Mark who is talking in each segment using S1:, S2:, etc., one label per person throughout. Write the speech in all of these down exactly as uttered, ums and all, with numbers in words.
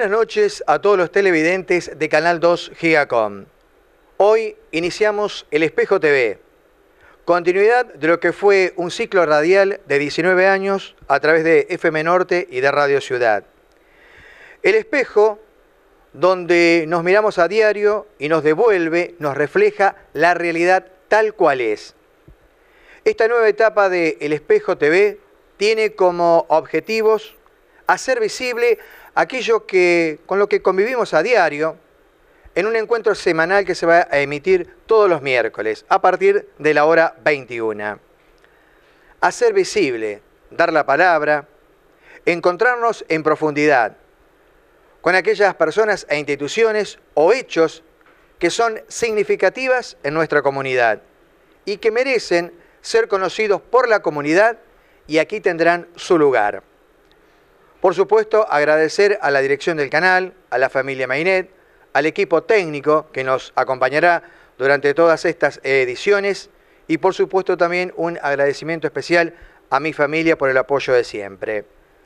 S1: Buenas noches a todos los televidentes de Canal dos Gigacom. Hoy iniciamos El Espejo T V, continuidad de lo que fue un ciclo radial de diecinueve años a través de F M Norte y de Radio Ciudad. El Espejo, donde nos miramos a diario y nos devuelve, nos refleja la realidad tal cual es. Esta nueva etapa de El Espejo T V tiene como objetivos hacer visible aquello que, con lo que convivimos a diario en un encuentro semanal que se va a emitir todos los miércoles a partir de la hora veintiuna. Hacer visible, dar la palabra, encontrarnos en profundidad con aquellas personas e instituciones o hechos que son significativas en nuestra comunidad y que merecen ser conocidos por la comunidad, y aquí tendrán su lugar. Por supuesto, agradecer a la dirección del canal, a la familia Mainet, al equipo técnico que nos acompañará durante todas estas ediciones y por supuesto también un agradecimiento especial a mi familia por el apoyo de siempre.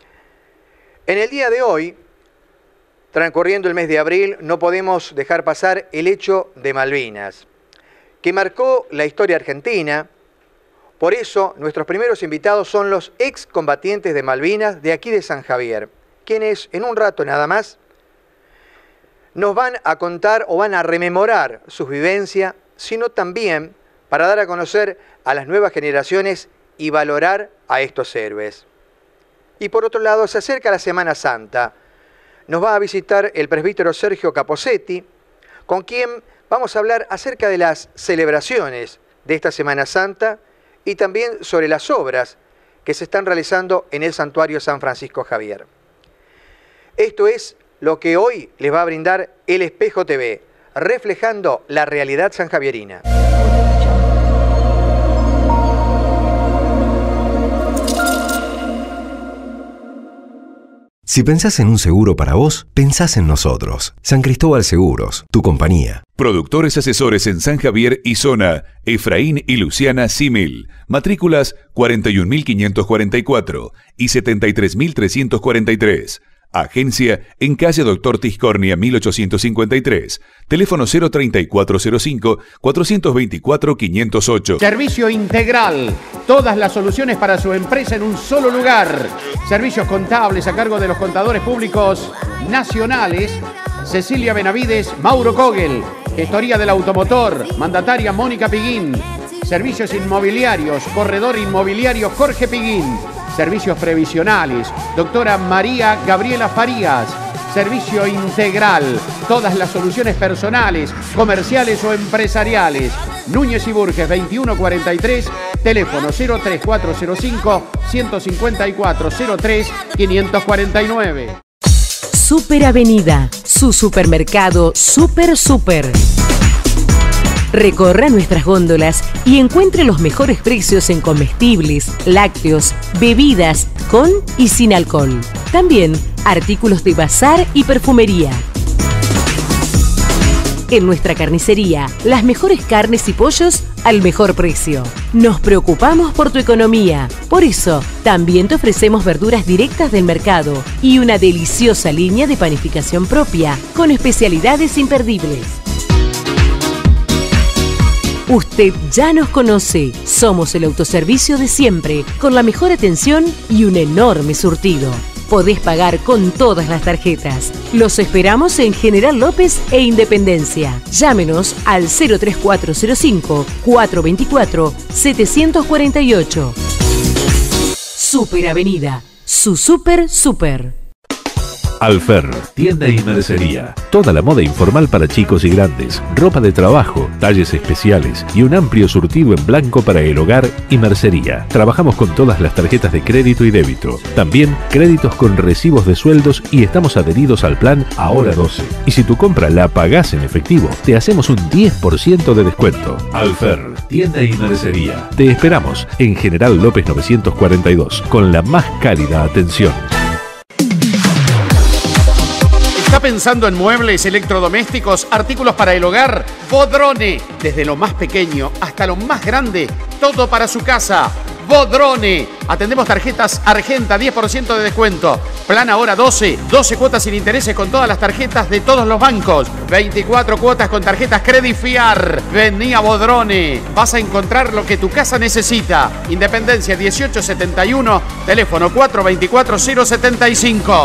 S1: En el día de hoy, transcurriendo el mes de abril, no podemos dejar pasar el hecho de Malvinas, que marcó la historia argentina. Por eso, nuestros primeros invitados son los excombatientes de Malvinas de aquí de San Javier, quienes en un rato nada más nos van a contar o van a rememorar sus vivencias, sino también para dar a conocer a las nuevas generaciones y valorar a estos héroes. Y por otro lado, se acerca la Semana Santa. Nos va a visitar el presbítero Sergio Caposetti, con quien vamos a hablar acerca de las celebraciones de esta Semana Santa y también sobre las obras que se están realizando en el Santuario San Francisco Javier. Esto es lo que hoy les va a brindar El Espejo T V, reflejando la realidad sanjavierina.
S2: Si pensás en un seguro para vos, pensás en nosotros. San Cristóbal Seguros, tu compañía.
S3: Productores asesores en San Javier y zona, Efraín y Luciana Simil. Matrículas cuarenta y un mil quinientos cuarenta y cuatro y setenta y tres mil trescientos cuarenta y tres. Agencia en calle Doctor Tiscornia mil ochocientos cincuenta y tres. Teléfono cero treinta y cuatro cero cinco, cuatrocientos veinticuatro, quinientos ocho.
S4: Servicio integral. Todas las soluciones para su empresa en un solo lugar. Servicios contables a cargo de los contadores públicos nacionales. Cecilia Benavides, Mauro Kogel. Gestoría del automotor. Mandataria Mónica Piguín. Servicios inmobiliarios. Corredor inmobiliario Jorge Piguín. Servicios previsionales, doctora María Gabriela Farías. Servicio integral, todas las soluciones personales, comerciales o empresariales. Núñez y Burges veintiuno cuarenta y tres, teléfono cero tres cuatro cero cinco, ciento cincuenta y cuatro, cero tres, quinientos cuarenta y nueve.
S5: Super Avenida, su supermercado Super Super. Recorra nuestras góndolas y encuentre los mejores precios en comestibles, lácteos, bebidas con y sin alcohol. También artículos de bazar y perfumería. En nuestra carnicería, las mejores carnes y pollos al mejor precio. Nos preocupamos por tu economía. Por eso, también te ofrecemos verduras directas del mercado y una deliciosa línea de panificación propia con especialidades imperdibles. Usted ya nos conoce. Somos el autoservicio de siempre, con la mejor atención y un enorme surtido. Podés pagar con todas las tarjetas. Los esperamos en General López e Independencia. Llámenos al cero tres cuatro cero cinco, cuatro dos cuatro, siete cuatro ocho. Super Avenida, su super super.
S6: Alfer, tienda y mercería. Toda la moda informal para chicos y grandes, ropa de trabajo, talles especiales y un amplio surtido en blanco para el hogar y mercería. Trabajamos con todas las tarjetas de crédito y débito. También créditos con recibos de sueldos y estamos adheridos al plan Ahora doce. Y si tu compra la pagás en efectivo, te hacemos un diez por ciento de descuento. Alfer, tienda y mercería. Te esperamos en General López novecientos cuarenta y dos, con la más cálida atención.
S4: ¿Está pensando en muebles, electrodomésticos, artículos para el hogar? Bodrone, desde lo más pequeño hasta lo más grande, todo para su casa. Bodrone. Atendemos tarjetas Argenta, diez por ciento de descuento. Plan ahora doce, doce cuotas sin intereses con todas las tarjetas de todos los bancos. veinticuatro cuotas con tarjetas Credifiar. Vení a Bodrone. Vas a encontrar lo que tu casa necesita. Independencia dieciocho setenta y uno, teléfono cuatro veinticuatro cero setenta y cinco.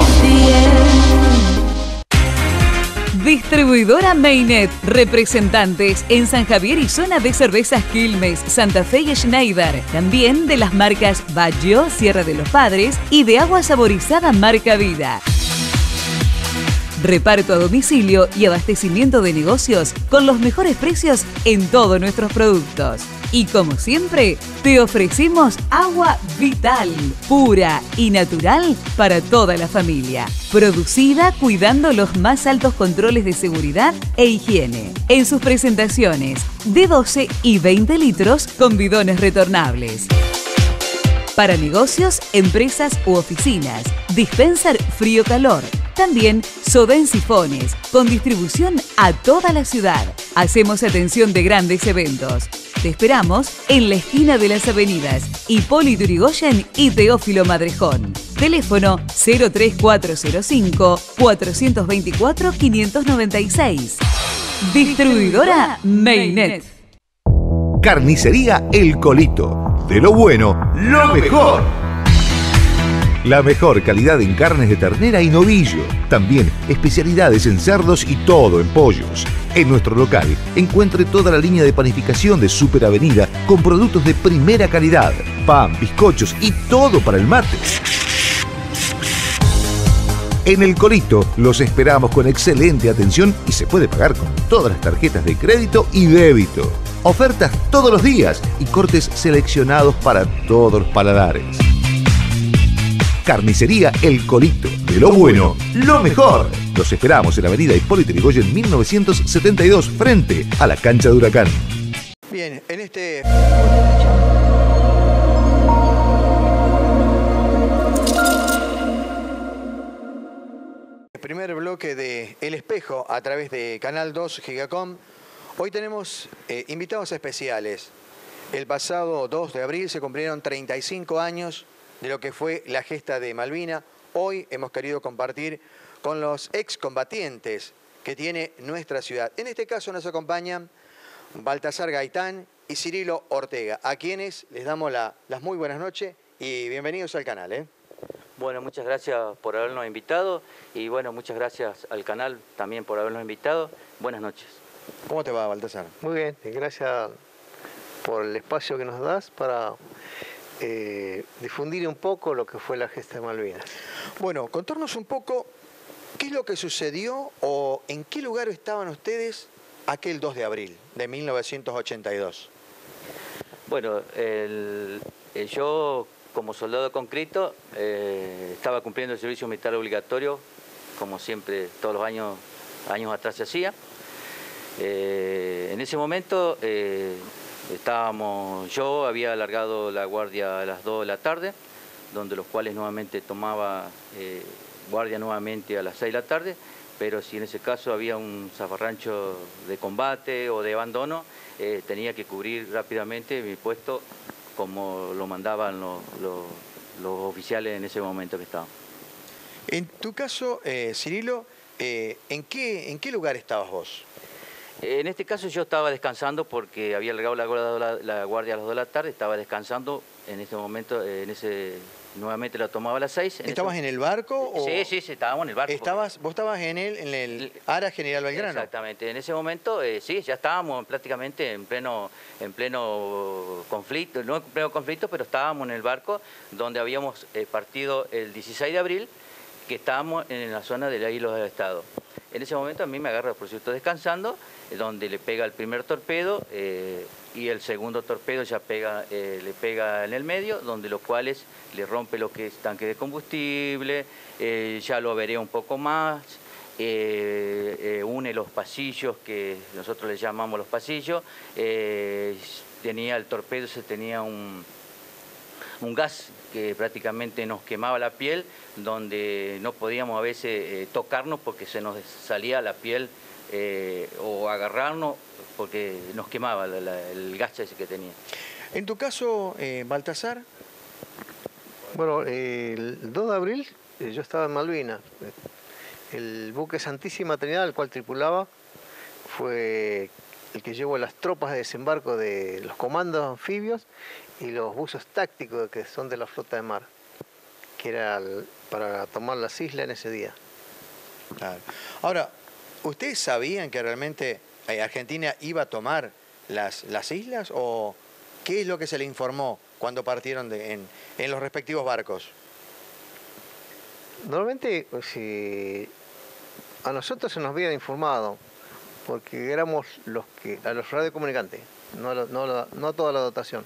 S7: Distribuidora Mainet, representantes en San Javier y zona de cervezas Quilmes, Santa Fe y Schneider. También de las marcas Baggio, Sierra de los Padres y de agua saborizada marca Vida. Reparto a domicilio y abastecimiento de negocios con los mejores precios en todos nuestros productos. Y como siempre, te ofrecemos agua vital, pura y natural para toda la familia. Producida cuidando los más altos controles de seguridad e higiene. En sus presentaciones de doce y veinte litros con bidones retornables. Para negocios, empresas u oficinas. Dispenser frío-calor. También soda en sifones, con distribución a toda la ciudad. Hacemos atención de grandes eventos. Te esperamos en la esquina de las avenidas Hipólito Yrigoyen y Teófilo Madrejón. Teléfono cero tres cuatro cero cinco, cuatro dos cuatro, cinco nueve seis. Distribuidora Mainet.
S8: Carnicería El Colito. De lo bueno, lo mejor. La mejor calidad en carnes de ternera y novillo. También especialidades en cerdos y todo en pollos. En nuestro local encuentre toda la línea de panificación de Super Avenida con productos de primera calidad. Pan, bizcochos y todo para el mate. En El Colito los esperamos con excelente atención y se puede pagar con todas las tarjetas de crédito y débito. Ofertas todos los días y cortes seleccionados para todos los paladares. Carnicería El Colito. De lo bueno, lo mejor. Los esperamos en la avenida Hipólito Yrigoyen mil novecientos setenta y dos, frente a la cancha de Huracán.
S1: Bien, en este... primer bloque de El Espejo a través de Canal dos Gigacom, hoy tenemos eh, invitados especiales. El pasado dos de abril se cumplieron treinta y cinco años de lo que fue la gesta de Malvina. Hoy hemos querido compartir con los excombatientes que tiene nuestra ciudad. En este caso nos acompañan Baltasar Gaitán y Cirilo Ortega, a quienes les damos la, las muy buenas noches y bienvenidos al canal, ¿eh?
S9: Bueno, muchas gracias por habernos invitado y bueno, muchas gracias al canal también por habernos invitado. Buenas noches.
S1: ¿Cómo te va, Baltasar?
S10: Muy bien, gracias por el espacio que nos das para eh, difundir un poco lo que fue la gesta de Malvinas.
S1: Bueno, contarnos un poco qué es lo que sucedió o en qué lugar estaban ustedes aquel dos de abril de mil novecientos ochenta y dos.
S9: Bueno, el, el yo... como soldado conscripto, eh, estaba cumpliendo el servicio militar obligatorio, como siempre todos los años, años atrás se hacía. Eh, en ese momento eh, estábamos, yo había alargado la guardia a las dos de la tarde, donde los cuales nuevamente tomaba eh, guardia nuevamente a las seis de la tarde, pero si en ese caso había un zafarrancho de combate o de abandono, eh, tenía que cubrir rápidamente mi puesto como lo mandaban los, los, los oficiales en ese momento que estaban.
S1: En tu caso, eh, Cirilo, eh, ¿en qué, ¿en qué lugar estabas vos?
S9: En este caso yo estaba descansando porque había alargado la, la, la guardia a las dos de la tarde, estaba descansando en ese momento, en ese nuevamente la tomaba a las seis. En
S1: ¿Estabas
S9: eso,
S1: en el barco? O
S9: sí, sí, sí, estábamos en el barco.
S1: Estabas,
S9: porque...
S1: ¿Vos estabas en el, en el Ara General Belgrano?
S9: Exactamente, en ese momento eh, sí, ya estábamos prácticamente en pleno, en pleno conflicto, no en pleno conflicto, pero estábamos en el barco donde habíamos eh, partido el dieciséis de abril, que estábamos en la zona de la isla del Estado. En ese momento a mí me agarra, por cierto, descansando, donde le pega el primer torpedo eh, y el segundo torpedo ya pega, eh, le pega en el medio, donde los cuales le rompe lo que es tanque de combustible, eh, ya lo veré un poco más, eh, eh, une los pasillos, que nosotros le llamamos los pasillos, eh, tenía el torpedo, se tenía un, un gas que prácticamente nos quemaba la piel, donde no podíamos a veces eh, tocarnos porque se nos salía la piel eh, o agarrarnos porque nos quemaba la, la, el gas ese que tenía.
S1: En tu caso, eh, Baltasar.
S10: Bueno, eh, el dos de abril eh, yo estaba en Malvinas. El buque Santísima Trinidad, el cual tripulaba, fue el que llevó las tropas de desembarco de los comandos anfibios y los buzos tácticos que son de la flota de mar, que era el, para tomar las islas en ese día.
S1: Claro. Ahora, ¿ustedes sabían que realmente Argentina iba a tomar las, las islas o qué es lo que se le informó cuando partieron de, en, en los respectivos barcos?
S10: Normalmente, si a nosotros se nos había informado, porque éramos los que, a los radiocomunicantes, no, no, no, no toda la dotación,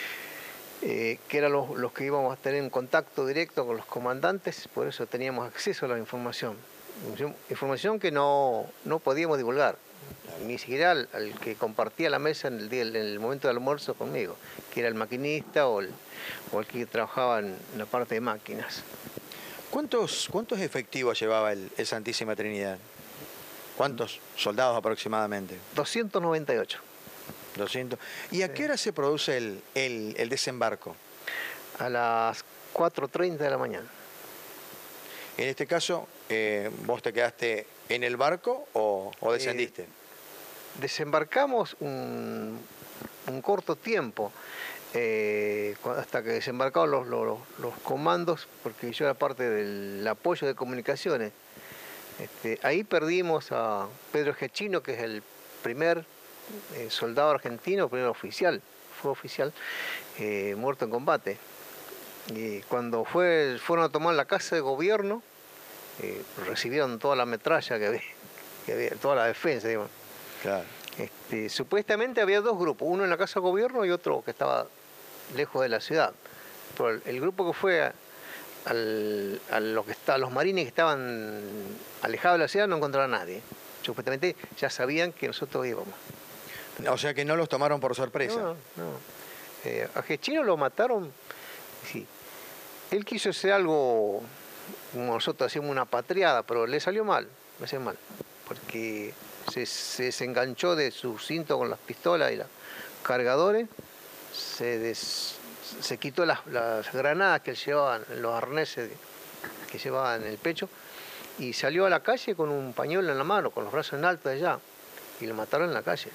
S10: eh, que eran los, los que íbamos a tener un contacto directo con los comandantes, por eso teníamos acceso a la información. Información que no, no podíamos divulgar, ni siquiera al, al que compartía la mesa en el, día, en el momento del almuerzo conmigo, que era el maquinista o el, o el que trabajaba en la parte de máquinas.
S1: ¿Cuántos, cuántos efectivos llevaba el, el Santísima Trinidad? ¿Cuántos soldados aproximadamente?
S10: doscientos noventa y ocho.
S1: doscientos. ¿Y a sí. qué hora se produce el, el, el desembarco?
S10: A las cuatro treinta de la mañana.
S1: En este caso, eh, ¿vos te quedaste en el barco o, o descendiste?
S10: Eh, desembarcamos un, un corto tiempo, eh, hasta que desembarcaron los, los, los comandos, porque yo era parte del apoyo de comunicaciones. Este, ahí perdimos a Pedro Gechino, que es el primer eh, soldado argentino, primer oficial, fue oficial, eh, muerto en combate. Y cuando fue, fueron a tomar la casa de gobierno, eh, recibieron toda la metralla que había, que había toda la defensa, digamos.
S1: Claro.
S10: Este, supuestamente había dos grupos, uno en la casa de gobierno y otro que estaba lejos de la ciudad. Pero el, el grupo que fue a, al, a, lo que está, a los marines que estaban alejados de la ciudad no encontraron a nadie. Supuestamente ya sabían que nosotros íbamos.
S1: O sea que no los tomaron por sorpresa.
S10: No, no. Eh, a Gechino lo mataron. Sí. Él quiso hacer algo, como nosotros hacíamos una patriada, pero le salió mal, le salió mal, porque se, se desenganchó de su cinto con las pistolas y los cargadores, se, des, se quitó las, las granadas que él llevaba, los arneses que llevaba en el pecho, y salió a la calle con un pañuelo en la mano, con los brazos en alto allá, y lo mataron en la calle.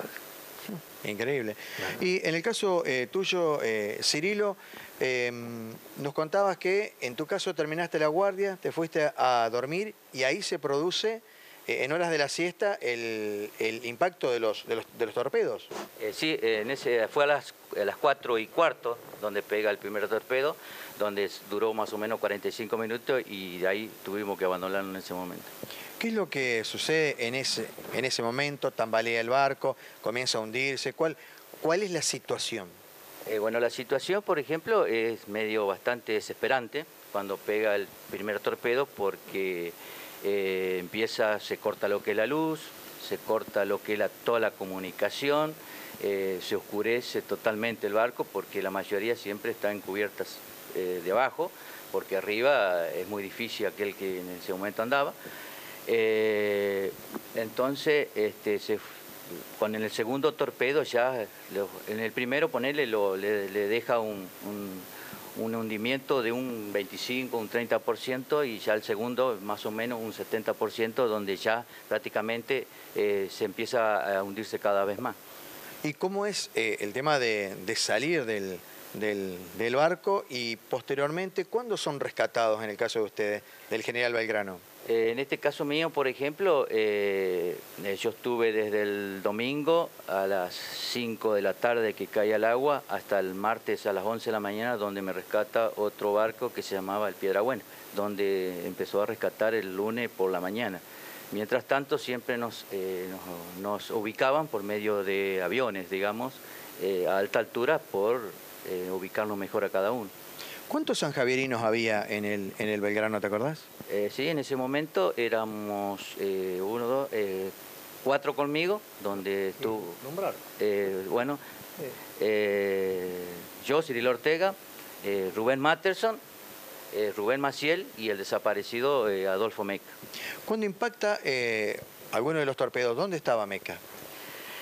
S1: Increíble. Y en el caso eh, tuyo, eh, Cirilo, eh, nos contabas que en tu caso terminaste la guardia, te fuiste a dormir y ahí se produce, eh, en horas de la siesta, el, el impacto de los, de los, de los torpedos.
S9: Eh, sí, en ese, fue a las, a las cuatro y cuarto donde pega el primer torpedo, donde duró más o menos cuarenta y cinco minutos y de ahí tuvimos que abandonarlo en ese momento.
S1: ¿Qué es lo que sucede en ese, en ese momento? Tambalea el barco, comienza a hundirse. ¿Cuál, cuál es la situación?
S9: Eh, bueno, la situación, por ejemplo, es medio bastante desesperante cuando pega el primer torpedo porque eh, empieza, se corta lo que es la luz, se corta lo que es la, toda la comunicación, eh, se oscurece totalmente el barco porque la mayoría siempre está en cubiertas eh, de abajo, porque arriba es muy difícil aquel que en ese momento andaba. Eh, entonces, este, se, con el segundo torpedo ya, lo, en el primero ponerle lo, le, le deja un, un, un hundimiento de un veinticinco, un treinta por ciento y ya el segundo más o menos un setenta por ciento donde ya prácticamente eh, se empieza a hundirse cada vez más.
S1: ¿Y cómo es eh, el tema de, de salir del, del, del barco y posteriormente cuándo son rescatados en el caso de ustedes, del general Belgrano?
S9: Eh, en este caso mío, por ejemplo, eh, yo estuve desde el domingo a las cinco de la tarde que cae al agua hasta el martes a las once de la mañana donde me rescata otro barco que se llamaba el Piedrabuena, donde empezó a rescatar el lunes por la mañana. Mientras tanto siempre nos, eh, nos, nos ubicaban por medio de aviones, digamos, eh, a alta altura por eh, ubicarnos mejor a cada uno.
S1: ¿Cuántos sanjavierinos había en el, en el Belgrano, te acordás?
S9: Eh, sí, en ese momento éramos eh, uno, dos, eh, cuatro conmigo, donde estuvo...
S10: ¿Nombrar?
S9: Eh, bueno, sí. eh, yo, Cirilo Ortega, eh, Rubén Matterson, eh, Rubén Maciel y el desaparecido eh, Adolfo Meca.
S1: ¿Cuándo impacta eh, alguno de los torpedos? ¿Dónde estaba Meca?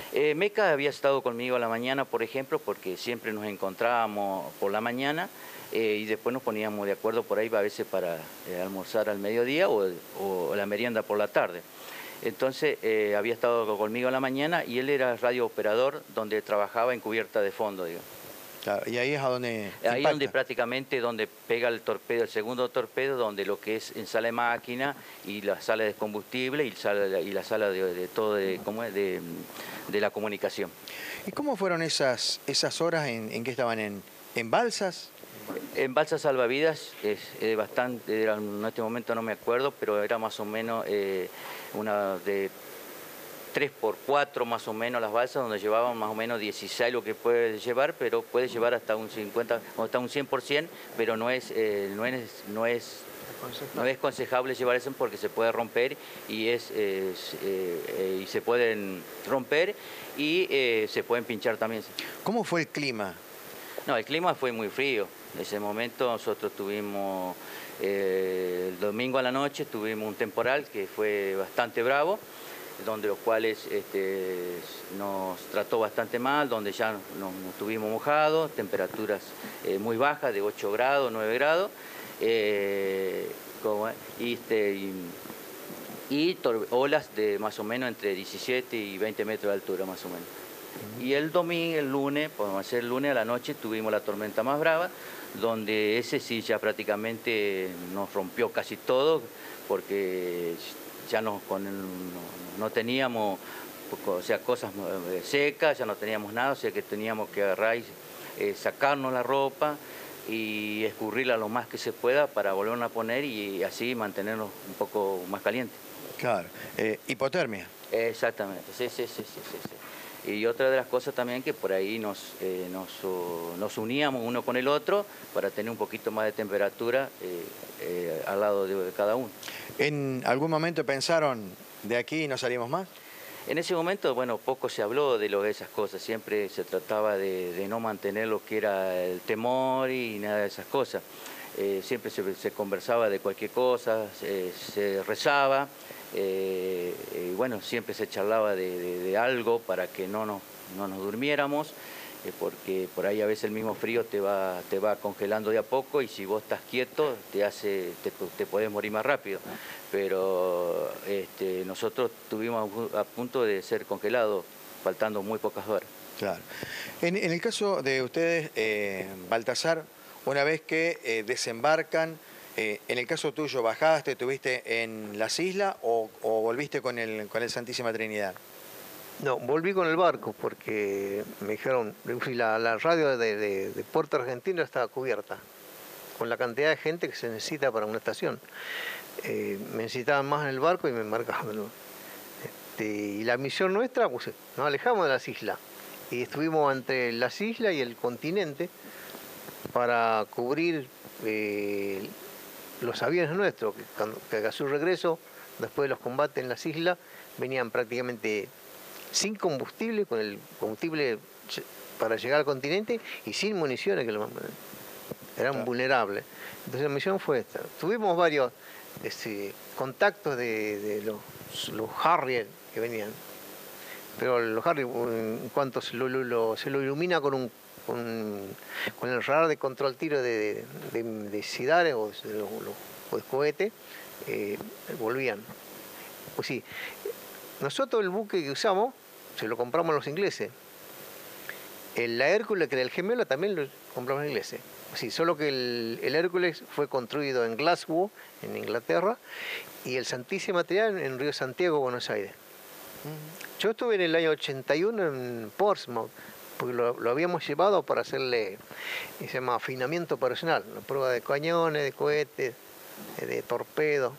S9: Eh, Meca había estado conmigo a la mañana, por ejemplo, porque siempre nos encontrábamos por la mañana eh, y después nos poníamos de acuerdo por ahí a veces para eh, almorzar al mediodía o, o la merienda por la tarde. Entonces eh, había estado conmigo a la mañana y él era radiooperador donde trabajaba en cubierta de fondo, digo.
S1: Claro, y ahí es a donde
S9: Ahí
S1: impacta.
S9: donde prácticamente donde pega el torpedo, el segundo torpedo, donde lo que es en sala de máquina y la sala de combustible y, sala, y la sala de, de todo de, ¿cómo es? de, de la comunicación.
S1: ¿Y cómo fueron esas, esas horas en, en que estaban en, en balsas?
S9: En balsas salvavidas es, es bastante, era, en este momento no me acuerdo, pero era más o menos eh, una de tres por cuatro más o menos las balsas, donde llevaban más o menos dieciséis lo que puede llevar, pero puede llevar hasta un cincuenta o hasta un cien por ciento, pero no es, eh, no es, no es, no es aconsejable llevar eso porque se puede romper y, es, es eh, eh, y se pueden romper y eh, se pueden pinchar también.
S1: ¿Cómo fue el clima?
S9: No, el clima fue muy frío. En ese momento nosotros tuvimos, eh, el domingo a la noche tuvimos un temporal que fue bastante bravo, donde los cuales este, nos trató bastante mal, donde ya nos, nos tuvimos mojados, temperaturas eh, muy bajas, de ocho grados, nueve grados, eh, como, y, este, y, y olas de más o menos entre diecisiete y veinte metros de altura, más o menos. Y el domingo, el lunes, podemos hacer el lunes a la noche, tuvimos la tormenta más brava, donde ese sí ya prácticamente nos rompió casi todo, porque ya no, con el, no, no teníamos, o sea, cosas secas, ya no teníamos nada, o sea que teníamos que agarrar y eh, sacarnos la ropa y escurrirla lo más que se pueda para volverla a poner y así mantenernos un poco más calientes.
S1: Claro, eh, hipotermia.
S9: Exactamente, sí, sí, sí, sí, sí, sí. Y otra de las cosas también que por ahí nos, eh, nos, uh, nos uníamos uno con el otro para tener un poquito más de temperatura eh, eh, al lado de, de cada uno.
S1: ¿En algún momento pensaron, de aquí no salimos más?
S9: En ese momento, bueno, poco se habló de, lo, de esas cosas, siempre se trataba de, de no mantener lo que era el temor y nada de esas cosas. Eh, siempre se, se conversaba de cualquier cosa, se, se rezaba, eh, y bueno, siempre se charlaba de, de, de algo para que no nos, no nos durmiéramos, eh, porque por ahí a veces el mismo frío te va, te va congelando de a poco y si vos estás quieto te, hace, te, te podés morir más rápido. Pero este, nosotros estuvimos a punto de ser congelados, faltando muy pocas horas.
S1: Claro. En, en el caso de ustedes, eh, Baltasar, una vez que eh, desembarcan, eh, en el caso tuyo, ¿bajaste, estuviste en las islas o, o volviste con el, con el Santísima Trinidad?
S10: No, volví con el barco porque me dijeron, la, la radio de, de, de Puerto Argentino estaba cubierta, con la cantidad de gente que se necesita para una estación. Eh, me necesitaban más en el barco y me embarcaban. ¿No? Este, y la misión nuestra, pues nos alejamos de las islas y estuvimos entre las islas y el continente para cubrir eh, los aviones nuestros, que, que a su regreso, después de los combates en las islas, venían prácticamente sin combustible, con el combustible para llegar al continente y sin municiones, que lo, eran claro. vulnerables. Entonces la misión fue esta. Tuvimos varios este, contactos de, de los, los Harrier que venían, pero los Harrier, en cuanto se lo, lo, se lo ilumina con un con, con el radar de control tiro de, de, de, de Sidares o de, los, los, de cohete, eh, volvían. Pues sí, nosotros el buque que usamos se lo compramos a los ingleses. El, la Hércules, que era el gemelo, también lo compramos a los ingleses. Sí, solo que el, el Hércules fue construido en Glasgow, en Inglaterra, y el Santísima Trinidad en, en Río Santiago, Buenos Aires. Uh-huh. Yo estuve en el año ochenta y uno en Portsmouth, porque lo, lo habíamos llevado para hacerle, se llama afinamiento operacional, una prueba de cañones, de cohetes, de torpedos.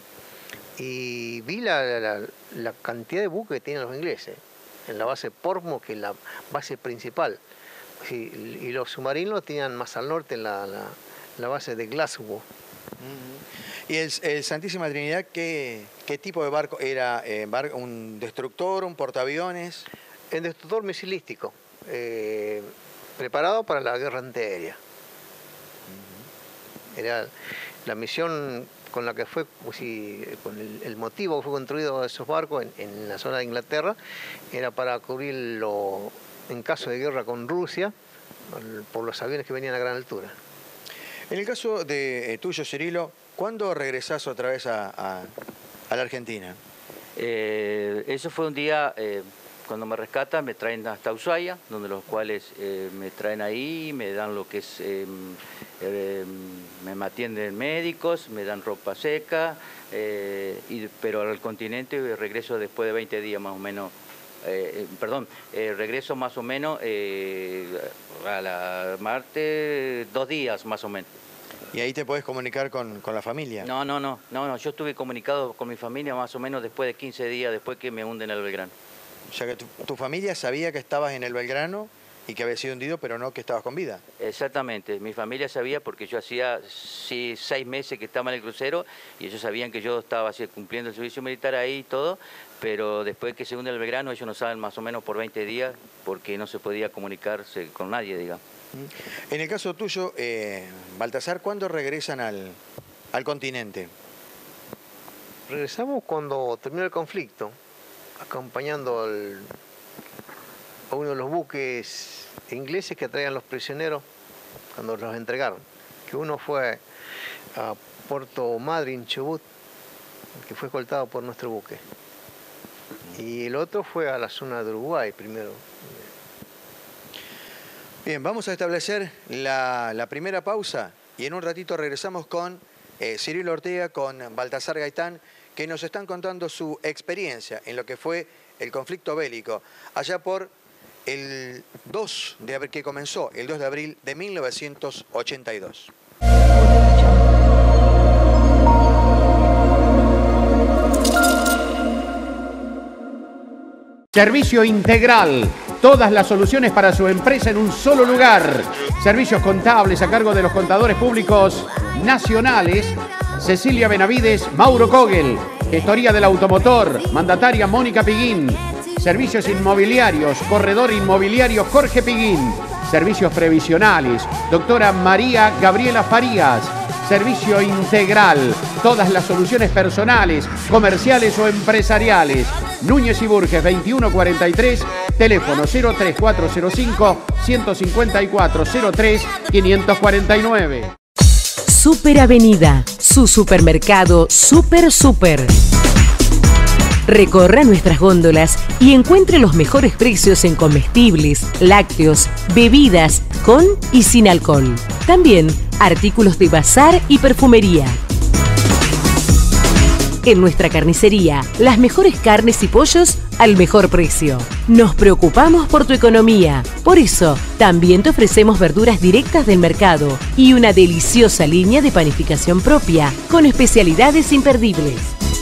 S10: Y vi la, la, la cantidad de buques que tienen los ingleses en la base Portsmouth, que es la base principal. Sí, y los submarinos tenían más al norte en la, la, la base de Glasgow.
S1: Uh-huh. ¿Y el, el Santísima Trinidad qué, qué tipo de barco era? Eh, bar, ¿Un destructor, un portaaviones?
S10: El destructor misilístico, eh, preparado para la guerra antiaérea. Uh-huh. Era la misión con la que fue, pues, sí, con el, el motivo que fue construido esos barcos en, en la zona de Inglaterra, era para cubrirlo en caso de guerra con Rusia, por los aviones que venían a gran altura.
S1: En el caso de eh, tuyo, Cirilo, ¿cuándo regresás otra vez a, a, a la Argentina?
S9: Eh, eso fue un día, eh, cuando me rescatan, me traen hasta Ushuaia, donde los cuales eh, me traen ahí, me dan lo que es, eh, eh, me atienden médicos, me dan ropa seca, eh, y, pero al continente regreso después de veinte días más o menos. Eh, perdón, eh, regreso más o menos eh, a la Marte dos días más o menos.
S1: ¿Y ahí te podés comunicar con, con la familia?
S9: No, no, no, no, no, yo estuve comunicado con mi familia más o menos después de quince días, después que me hunden el Belgrano.
S1: O sea que tu, tu familia sabía que estabas en el Belgrano y que había sido hundido, pero no que estabas con vida.
S9: Exactamente, mi familia sabía porque yo hacía sí, seis meses que estaba en el crucero y ellos sabían que yo estaba así, cumpliendo el servicio militar ahí y todo, pero después que se hunde el Belgrano ellos no saben más o menos por veinte días porque no se podía comunicarse con nadie, digamos.
S1: En el caso tuyo, eh, Baltasar, ¿cuándo regresan al, al continente?
S10: Regresamos cuando terminó el conflicto, acompañando al, a uno de los buques ingleses que traían los prisioneros cuando los entregaron. Que uno fue a Puerto Madryn, Chubut, que fue escoltado por nuestro buque. Y el otro fue a la zona de Uruguay primero.
S1: Bien, vamos a establecer la, la primera pausa y en un ratito regresamos con eh, Cirilo Ortega, con Baltasar Gaitán, que nos están contando su experiencia en lo que fue el conflicto bélico, allá por el dos de abril, que comenzó el dos de abril de mil novecientos ochenta y dos.
S4: Servicio integral. Todas las soluciones para su empresa en un solo lugar. Servicios contables a cargo de los contadores públicos nacionales. Cecilia Benavides, Mauro Kogel. Gestoría del automotor, mandataria Mónica Piguín. Servicios inmobiliarios, corredor inmobiliario Jorge Piguín. Servicios previsionales, doctora María Gabriela Farías. Servicio integral, todas las soluciones personales, comerciales o empresariales. Núñez y Burges veintiuno cuarenta y tres, teléfono cero tres cuatro cero cinco, uno cinco cuatro, cero tres, quinientos cuarenta y nueve.
S5: Super Avenida, su supermercado Super Super. Recorra nuestras góndolas y encuentre los mejores precios en comestibles, lácteos, bebidas, con y sin alcohol. También artículos de bazar y perfumería. En nuestra carnicería, las mejores carnes y pollos al mejor precio. Nos preocupamos por tu economía. Por eso, también te ofrecemos verduras directas del mercado y una deliciosa línea de panificación propia, con especialidades imperdibles.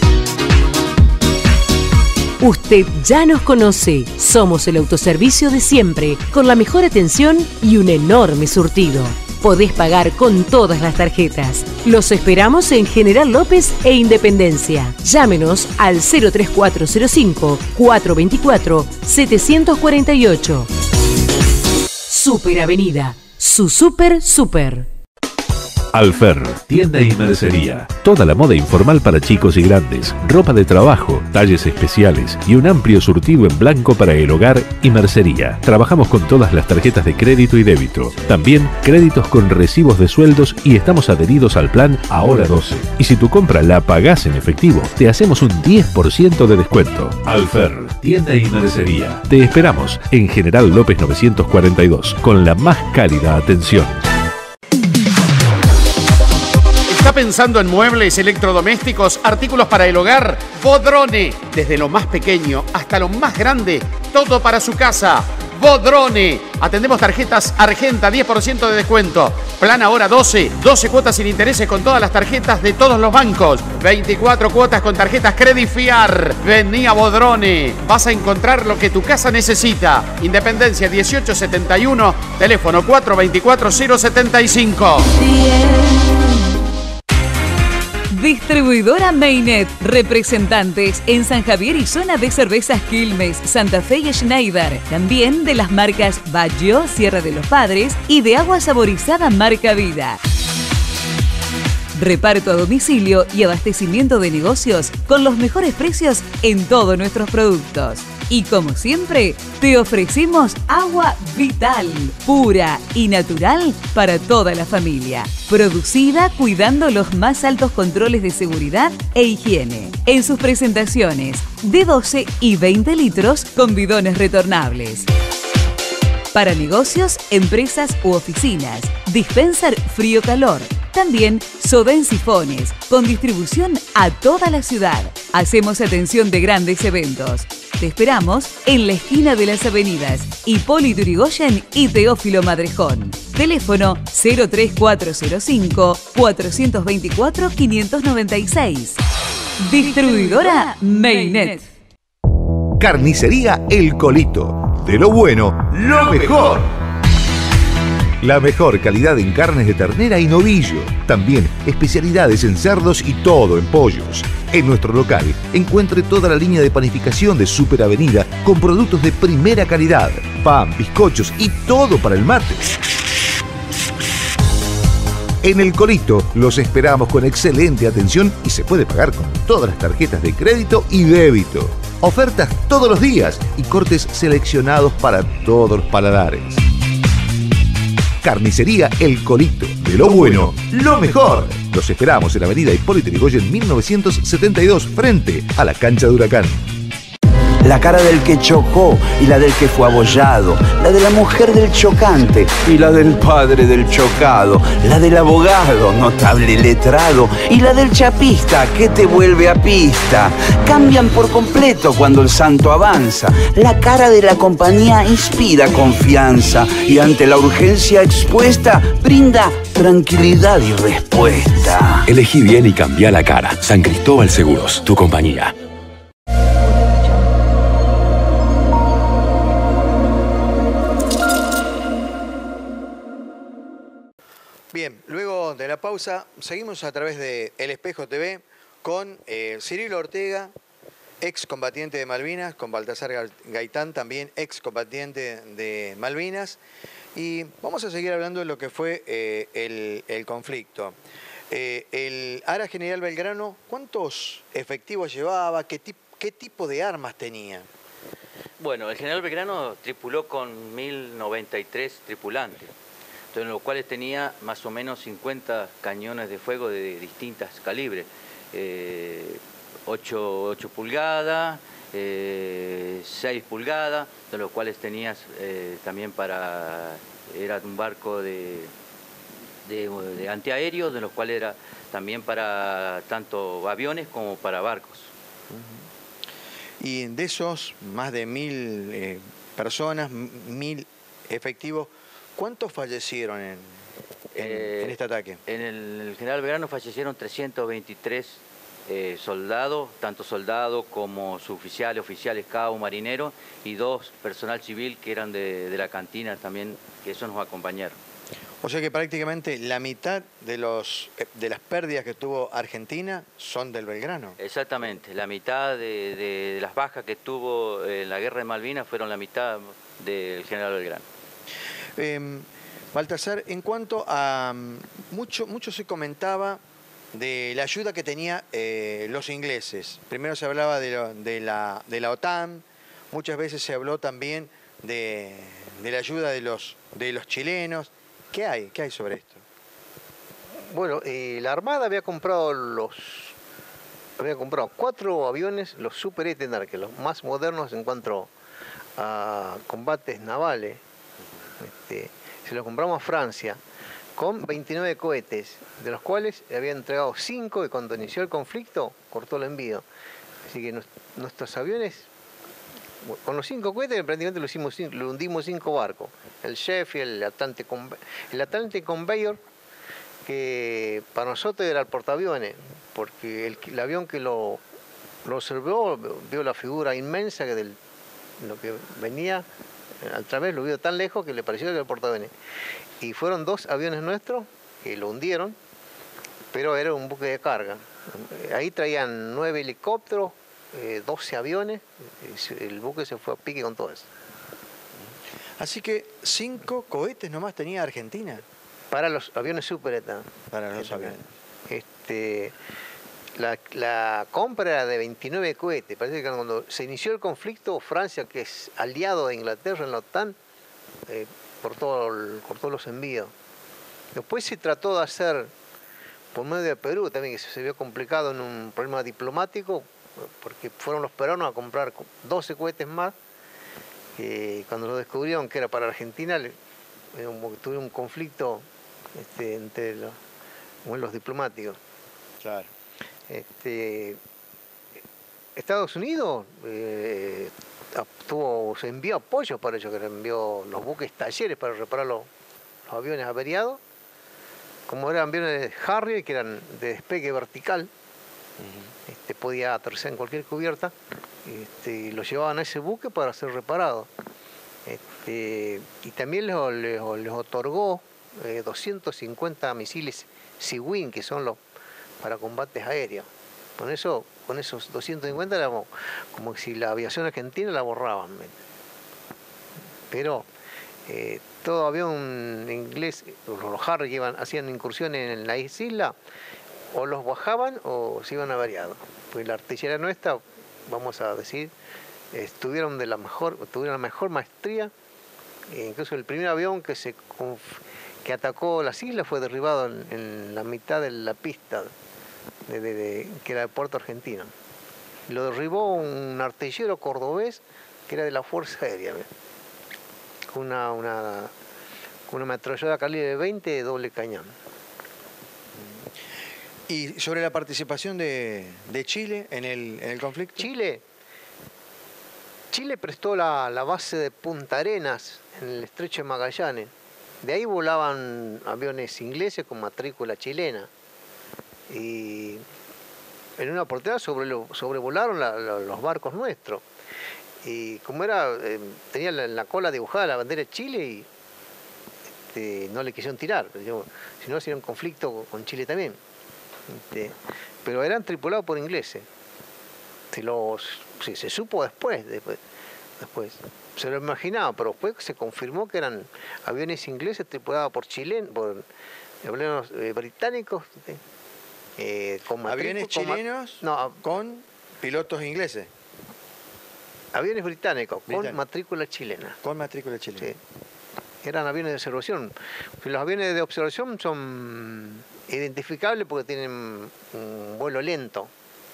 S5: Usted ya nos conoce. Somos el autoservicio de siempre, con la mejor atención y un enorme surtido. Podés pagar con todas las tarjetas. Los esperamos en General López e Independencia. Llámenos al cero tres cuatro cero cinco, cuatro dos cuatro, siete cuatro ocho. Super Avenida, su super super.
S6: Alfer, tienda y mercería. Toda la moda informal para chicos y grandes, ropa de trabajo, talles especiales y un amplio surtido en blanco para el hogar y mercería. Trabajamos con todas las tarjetas de crédito y débito. También créditos con recibos de sueldos y estamos adheridos al plan Ahora doce. Y si tu compra la pagás en efectivo, te hacemos un diez por ciento de descuento. Alfer, tienda y mercería. Te esperamos en General López novecientos cuarenta y dos con la más cálida atención.
S4: ¿Está pensando en muebles, electrodomésticos, artículos para el hogar? Bodrone. Desde lo más pequeño hasta lo más grande, todo para su casa. Bodrone. Atendemos tarjetas Argenta, diez por ciento de descuento. Plan Ahora doce, doce cuotas sin intereses con todas las tarjetas de todos los bancos. veinticuatro cuotas con tarjetas Credifiar. Vení a Bodrone. Vas a encontrar lo que tu casa necesita. Independencia dieciocho setenta y uno, teléfono cuatro dos cuatro, cero siete cinco.
S7: Distribuidora Mainet, representantes en San Javier y zona de cervezas Quilmes, Santa Fe y Schneider. También de las marcas Baggio, Sierra de los Padres y de agua saborizada marca Vida. reparto a domicilio y abastecimiento de negocios con los mejores precios en todos nuestros productos. Y como siempre, te ofrecemos agua Vital, pura y natural para toda la familia. Producida cuidando los más altos controles de seguridad e higiene. En sus presentaciones de doce y veinte litros con bidones retornables. Para negocios, empresas u oficinas, dispenser frío-calor. También soda en sifones, con distribución a toda la ciudad. Hacemos atención de grandes eventos. Te esperamos en la esquina de las avenidas Hipólito Yrigoyen y Teófilo Madrejón. Teléfono cero tres cuatro cero cinco, cuatro dos cuatro, cinco nueve seis. Distribuidora Mainet.
S8: Carnicería El Colito. De lo bueno, lo mejor. La mejor calidad en carnes de ternera y novillo. También especialidades en cerdos y todo en pollos. En nuestro local encuentre toda la línea de panificación de Super Avenida con productos de primera calidad. Pan, bizcochos y todo para el mate. En El Colito los esperamos con excelente atención y se puede pagar con todas las tarjetas de crédito y débito. Ofertas todos los días y cortes seleccionados para todos los paladares. Carnicería El Colito. De lo bueno, lo mejor. Los esperamos en la avenida Hipólito Yrigoyen mil novecientos setenta y dos, frente a la cancha de Huracán.
S11: La cara del que chocó y la del que fue abollado, la de la mujer del chocante y la del padre del chocado, la del abogado, notable letrado, y la del chapista que te vuelve a pista. Cambian por completo cuando el santo avanza. La cara de la compañía inspira confianza y ante la urgencia expuesta brinda tranquilidad y respuesta.
S2: Elegí bien y cambia la cara. San Cristóbal Seguros, tu compañía.
S1: Bien, luego de la pausa, seguimos a través de El Espejo T V con eh, Cirilo Ortega, ex combatiente de Malvinas, con Baltasar Gaitán, también ex combatiente de Malvinas. Y vamos a seguir hablando de lo que fue eh, el, el conflicto. Eh, el Ara General Belgrano, ¿cuántos efectivos llevaba? ¿Qué, tip, qué tipo de armas tenía?
S9: Bueno, el General Belgrano tripuló con mil noventa y tres tripulantes, en los cuales tenía más o menos cincuenta cañones de fuego de distintas calibres, eh, ocho pulgadas, eh, seis pulgadas, de los cuales tenías eh, también para, era un barco de, de, de antiaéreo, de los cuales era también para tanto aviones como para barcos.
S1: Uh-huh. Y de esos más de mil eh, personas, mil efectivos, ¿cuántos fallecieron en, en, eh, en este ataque?
S9: En el, el General Belgrano fallecieron trescientos veintitrés eh, soldados, tanto soldados como suboficiales, oficiales, cabo, marineros, y dos personal civil que eran de, de la cantina también, que eso nos acompañaron.
S1: O sea que prácticamente la mitad de, los, de las pérdidas que tuvo Argentina son del Belgrano.
S9: Exactamente, la mitad de, de, de las bajas que tuvo en la guerra de Malvinas fueron la mitad del General Belgrano.
S1: Eh, Baltasar, en cuanto a... Mucho, mucho se comentaba de la ayuda que tenía eh, los ingleses. Primero se hablaba de, lo, de, la, de la OTAN, muchas veces se habló también de, de la ayuda de los, de los chilenos. ¿Qué hay? ¿Qué hay sobre esto?
S10: Bueno, eh, la Armada había comprado los... Había comprado cuatro aviones, los Super Etenar, que los más modernos en cuanto a combates navales. Este, se los compramos a Francia con veintinueve cohetes, de los cuales había entregado cinco y cuando inició el conflicto cortó el envío. Así que nos, nuestros aviones, con los cinco cohetes prácticamente lo, hicimos, lo hundimos cinco barcos. El Sheffield, el Atlantic, el Atlantic Conveyor, que para nosotros era el portaaviones, porque el, el avión que lo, lo observó vio la figura inmensa que del, lo que venía al través, lo vio tan lejos que le pareció que era el portaaviones. Y fueron dos aviones nuestros que lo hundieron, pero era un buque de carga. Ahí traían nueve helicópteros, eh, doce aviones, el buque se fue a pique con todo eso.
S1: Así que cinco cohetes nomás tenía Argentina.
S10: Para los aviones Super Etenar.
S1: Para los aviones.
S10: Este, la, la compra era de veintinueve cohetes. Parece que cuando se inició el conflicto, Francia, que es aliado de Inglaterra en la OTAN, eh, cortó, el, cortó los envíos. Después se trató de hacer por medio de Perú también, que se vio complicado en un problema diplomático, porque fueron los peruanos a comprar doce cohetes más, que cuando lo descubrieron que era para Argentina, le, tuvieron un conflicto este, entre los, los diplomáticos.
S1: Claro.
S10: Este, Estados Unidos eh, tuvo, se envió apoyo para ello, que le envió los buques talleres para reparar los, los aviones averiados, como eran aviones de Harrier, que eran de despegue vertical. Uh-huh. este, podía aterrizar en cualquier cubierta, este, y lo llevaban a ese buque para ser reparado. Este, y también les, les, les otorgó eh, doscientos cincuenta misiles Sea-Wing, que son los para combates aéreos. Con eso, con esos doscientos cincuenta era como, como si la aviación argentina la borraban. Pero eh, todo avión inglés, los Harrier que iban, hacían incursiones en la isla, o los bajaban o se iban averiados. Pues la artillería nuestra, vamos a decir, estuvieron de la mejor, tuvieron la mejor maestría. E incluso el primer avión que se que atacó las islas fue derribado en, en la mitad de la pista de, de, de, que era de Puerto Argentino. Lo derribó un artillero cordobés que era de la Fuerza Aérea, con una, una, una ametralladora calibre veinte de doble cañón.
S1: ¿Y sobre la participación de, de Chile en el, en el conflicto?
S10: Chile, Chile prestó la, la base de Punta Arenas en el estrecho de Magallanes. De ahí volaban aviones ingleses con matrícula chilena. Y en una oportunidad sobre, sobrevolaron la, la, los barcos nuestros. Y como era, eh, tenía la, la cola dibujada la bandera de Chile y este, no le quisieron tirar. Pero, si no, sería un conflicto con Chile también. Este, pero eran tripulados por ingleses. Se, los, sí, se supo después, después, después. Se lo imaginaba, pero después se confirmó que eran aviones ingleses tripulados por chilenos, por aviones eh, británicos. Eh, con
S1: aviones chilenos con, no, con pilotos ingleses.
S10: Aviones británicos, Británico. con matrícula chilena.
S1: Con matrícula chilena.
S10: Sí. Eran aviones de observación. Los aviones de observación son identificables porque tienen un vuelo lento.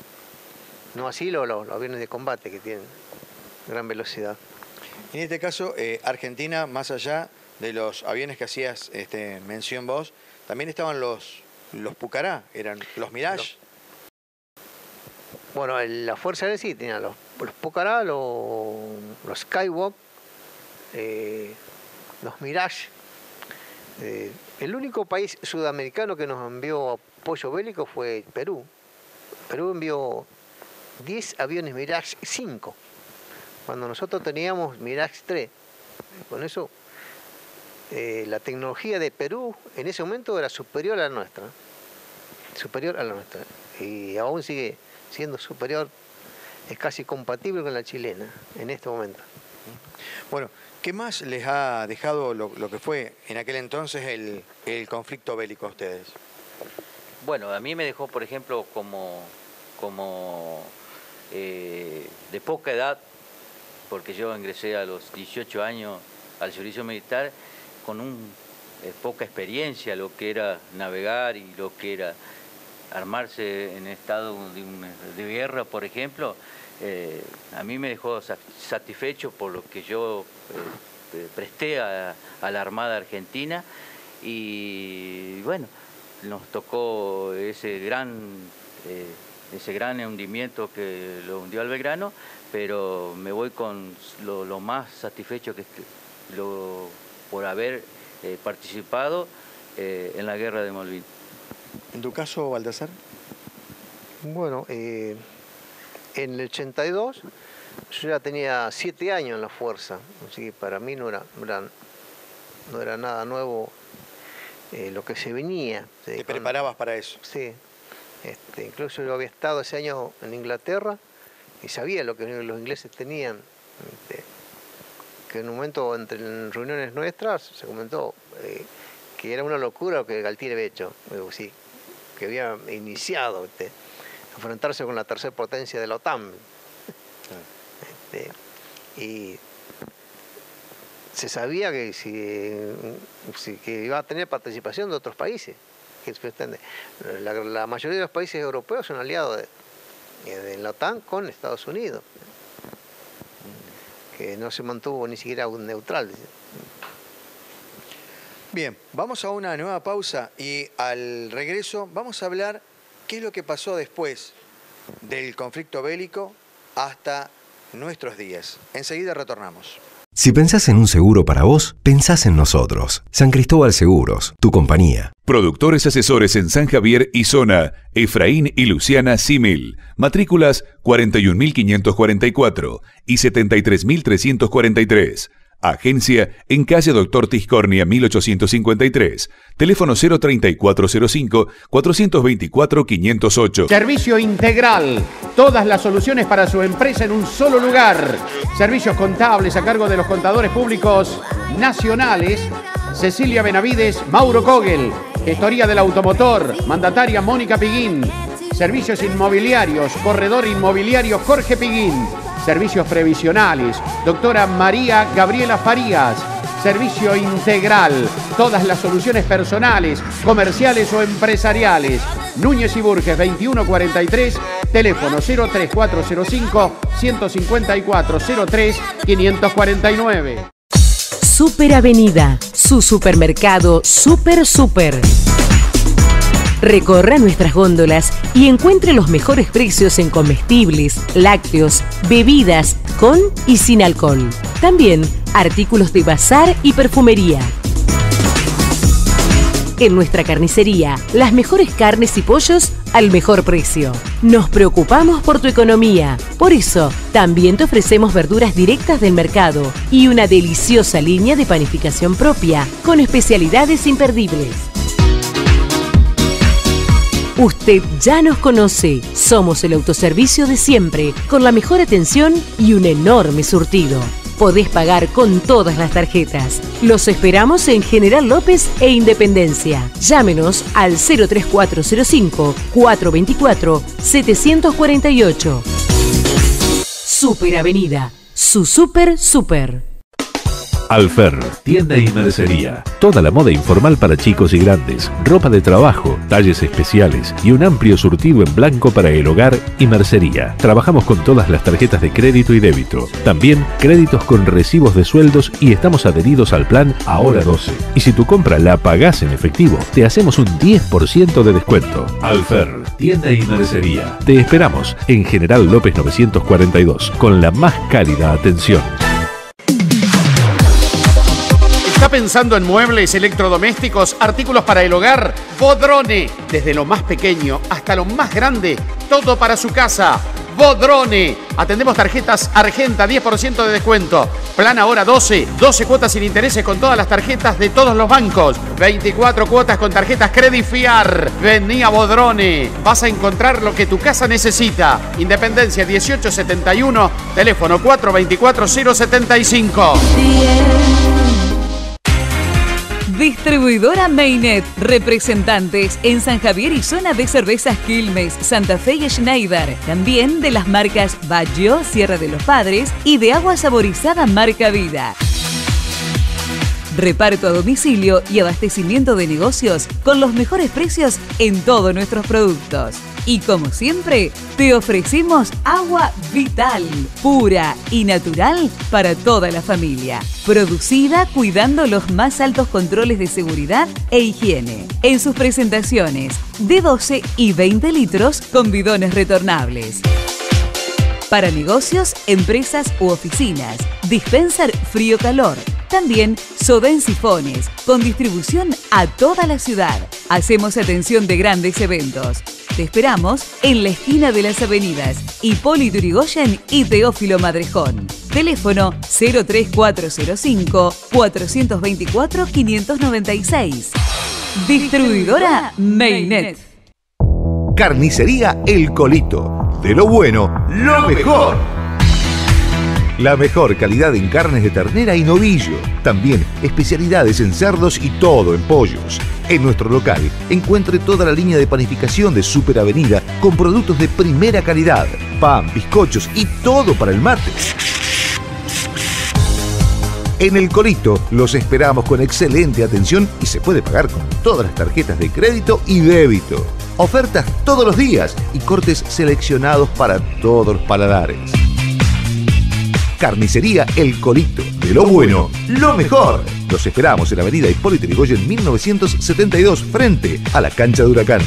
S10: No así los, los, los aviones de combate que tienen gran velocidad.
S1: En este caso, eh, Argentina, más allá de los aviones que hacías este, mención vos, también estaban los, los Pucará, eran los Mirage.
S10: Los, bueno, la Fuerza Aérea sí tenía los, los Pucará, los, los Skywalk, eh, los Mirage. Eh, el único país sudamericano que nos envió apoyo bélico fue Perú. Perú envió diez aviones Mirage cinco, cuando nosotros teníamos Mirage tres. Con eso, eh, la tecnología de Perú en ese momento era superior a la nuestra. Superior a la nuestra. Y aún sigue siendo superior, es casi compatible con la chilena en este momento.
S1: Bueno, ¿qué más les ha dejado lo, lo que fue en aquel entonces el, el conflicto bélico a ustedes?
S9: Bueno, a mí me dejó, por ejemplo, como, como eh, de poca edad, porque yo ingresé a los dieciocho años al servicio militar con un, eh, poca experiencia, lo que era navegar y lo que era armarse en estado de, un, de guerra, por ejemplo. Eh, a mí me dejó satisfecho por lo que yo eh, presté a, a la Armada Argentina y bueno, nos tocó ese gran, eh, ese gran hundimiento que lo hundió al Belgrano, pero me voy con lo, lo más satisfecho que lo, por haber eh, participado eh, en la guerra de Malvinas.
S1: ¿En tu caso, Baltasar?
S10: Bueno, eh... en el ochenta y dos yo ya tenía siete años en la fuerza, así que para mí no era, no era, no era nada nuevo eh, lo que se venía.
S1: ¿Te
S10: con,
S1: preparabas para eso?
S10: Sí, este, incluso yo había estado ese año en Inglaterra y sabía lo que los ingleses tenían, este, que en un momento entre en reuniones nuestras se comentó eh, que era una locura lo que Galtieri había hecho. Digo, sí, que había iniciado este, enfrentarse con la tercera potencia de la OTAN. Este, y se sabía que, si, si, que iba a tener participación de otros países. Que, la, la mayoría de los países europeos son aliados de, de la OTAN con Estados Unidos, que no se mantuvo ni siquiera un neutral.
S1: Bien, vamos a una nueva pausa y al regreso vamos a hablar qué es lo que pasó después del conflicto bélico hasta nuestros días. Enseguida retornamos.
S2: Si pensás en un seguro para vos, pensás en nosotros. San Cristóbal Seguros, tu compañía.
S3: Productores asesores en San Javier y zona, Efraín y Luciana Símil. Matrículas cuarenta y un mil quinientos cuarenta y cuatro y setenta y tres mil trescientos cuarenta y tres. Agencia en calle Doctor Tiscornia mil ochocientos cincuenta y tres. Teléfono cero treinta y cuatro cero cinco, cuatrocientos veinticuatro, quinientos ocho.
S4: Servicio integral. Todas las soluciones para su empresa en un solo lugar. Servicios contables a cargo de los contadores públicos nacionales. Cecilia Benavides, Mauro Kogel. Gestoría del automotor. Mandataria Mónica Piguín. Servicios inmobiliarios. Corredor inmobiliario Jorge Piguín. Servicios previsionales, doctora María Gabriela Farías. Servicio integral, todas las soluciones personales, comerciales o empresariales. Núñez y Burges veintiuno cuarenta y tres, teléfono cero tres cuatro cero cinco, uno cinco cuatro, cero tres, quinientos cuarenta y nueve.
S5: Super Avenida, su supermercado Super Super. Recorra nuestras góndolas y encuentre los mejores precios en comestibles, lácteos, bebidas, con y sin alcohol. También artículos de bazar y perfumería. En nuestra carnicería, las mejores carnes y pollos al mejor precio. Nos preocupamos por tu economía. Por eso, también te ofrecemos verduras directas del mercado y una deliciosa línea de panificación propia, con especialidades imperdibles. Usted ya nos conoce. Somos el autoservicio de siempre, con la mejor atención y un enorme surtido. Podés pagar con todas las tarjetas. Los esperamos en General López e Independencia. Llámenos al cero tres cuatro cero cinco, cuatro dos cuatro, siete cuatro ocho. Super Avenida, su super super.
S6: Alfer, tienda y mercería. Toda la moda informal para chicos y grandes, ropa de trabajo, talles especiales y un amplio surtido en blanco para el hogar y mercería. Trabajamos con todas las tarjetas de crédito y débito. También créditos con recibos de sueldos y estamos adheridos al plan Ahora doce. Y si tu compra la pagás en efectivo, te hacemos un diez por ciento de descuento. Alfer, tienda y mercería. Te esperamos en General López novecientos cuarenta y dos, con la más cálida atención.
S4: ¿Está pensando en muebles, electrodomésticos, artículos para el hogar? Bodrone. Desde lo más pequeño hasta lo más grande, todo para su casa. Bodrone. Atendemos tarjetas Argenta, diez por ciento de descuento. Plan Ahora doce, doce cuotas sin intereses con todas las tarjetas de todos los bancos. veinticuatro cuotas con tarjetas Credifiar. Vení a Bodrone. Vas a encontrar lo que tu casa necesita. Independencia dieciocho setenta y uno, teléfono cuatro dos cuatro, cero siete cinco.
S7: Distribuidora Mainet, representantes en San Javier y zona de cervezas Quilmes, Santa Fe y Schneider. También de las marcas Baggio, Sierra de los Padres y de agua saborizada marca Vida. Reparto a domicilio y abastecimiento de negocios con los mejores precios en todos nuestros productos. Y como siempre, te ofrecemos agua Vital, pura y natural para toda la familia. Producida cuidando los más altos controles de seguridad e higiene. En sus presentaciones de doce y veinte litros con bidones retornables. Para negocios, empresas u oficinas. Dispenser frío-calor. También soda en sifones, con distribución a toda la ciudad. Hacemos atención de grandes eventos. Te esperamos en la esquina de las avenidas Hipólito Yrigoyen y Teófilo Madrejón. Teléfono cero tres cuatro cero cinco, cuatro dos cuatro, cinco nueve seis. Distribuidora Mainet.
S8: Carnicería El Colito. De lo bueno, lo mejor. La mejor calidad en carnes de ternera y novillo. También especialidades en cerdos y todo en pollos. En nuestro local encuentre toda la línea de panificación de Super Avenida con productos de primera calidad. Pan, bizcochos y todo para el mate. En El Colito los esperamos con excelente atención y se puede pagar con todas las tarjetas de crédito y débito. Ofertas todos los días y cortes seleccionados para todos los paladares. Carnicería El Colito. De lo bueno, lo mejor. Los esperamos en la avenida Hipólito Yrigoyen mil novecientos setenta y dos, frente a la cancha de Huracán.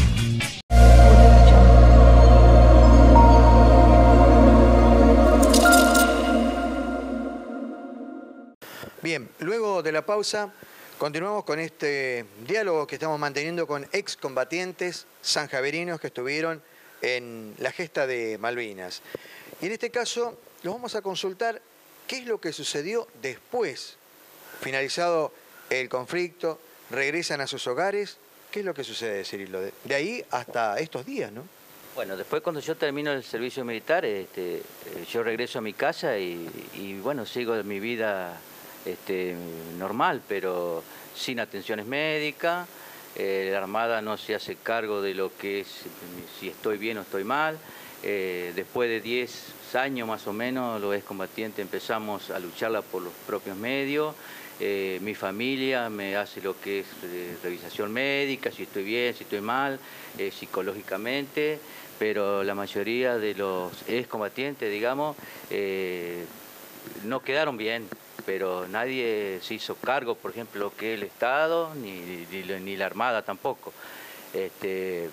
S1: Bien, luego de la pausa, continuamos con este diálogo que estamos manteniendo con excombatientes sanjaverinos que estuvieron en la gesta de Malvinas. Y en este caso, los vamos a consultar qué es lo que sucedió después, finalizado el conflicto, regresan a sus hogares. ¿Qué es lo que sucede, Cirilo? De, de ahí hasta estos días, ¿no?
S9: Bueno, después cuando yo termino el servicio militar, este, yo regreso a mi casa y, y bueno, sigo mi vida este, normal, pero sin atenciones médicas. Eh, la Armada no se hace cargo de lo que es, si estoy bien o estoy mal. Eh, después de diez años más o menos, los excombatientes empezamos a lucharla por los propios medios. Eh, mi familia me hace lo que es eh, revisación médica, si estoy bien, si estoy mal, eh, psicológicamente, pero la mayoría de los excombatientes, digamos, eh, no quedaron bien, pero nadie se hizo cargo, por ejemplo, lo que es el Estado, ni, ni, ni la Armada tampoco. Este,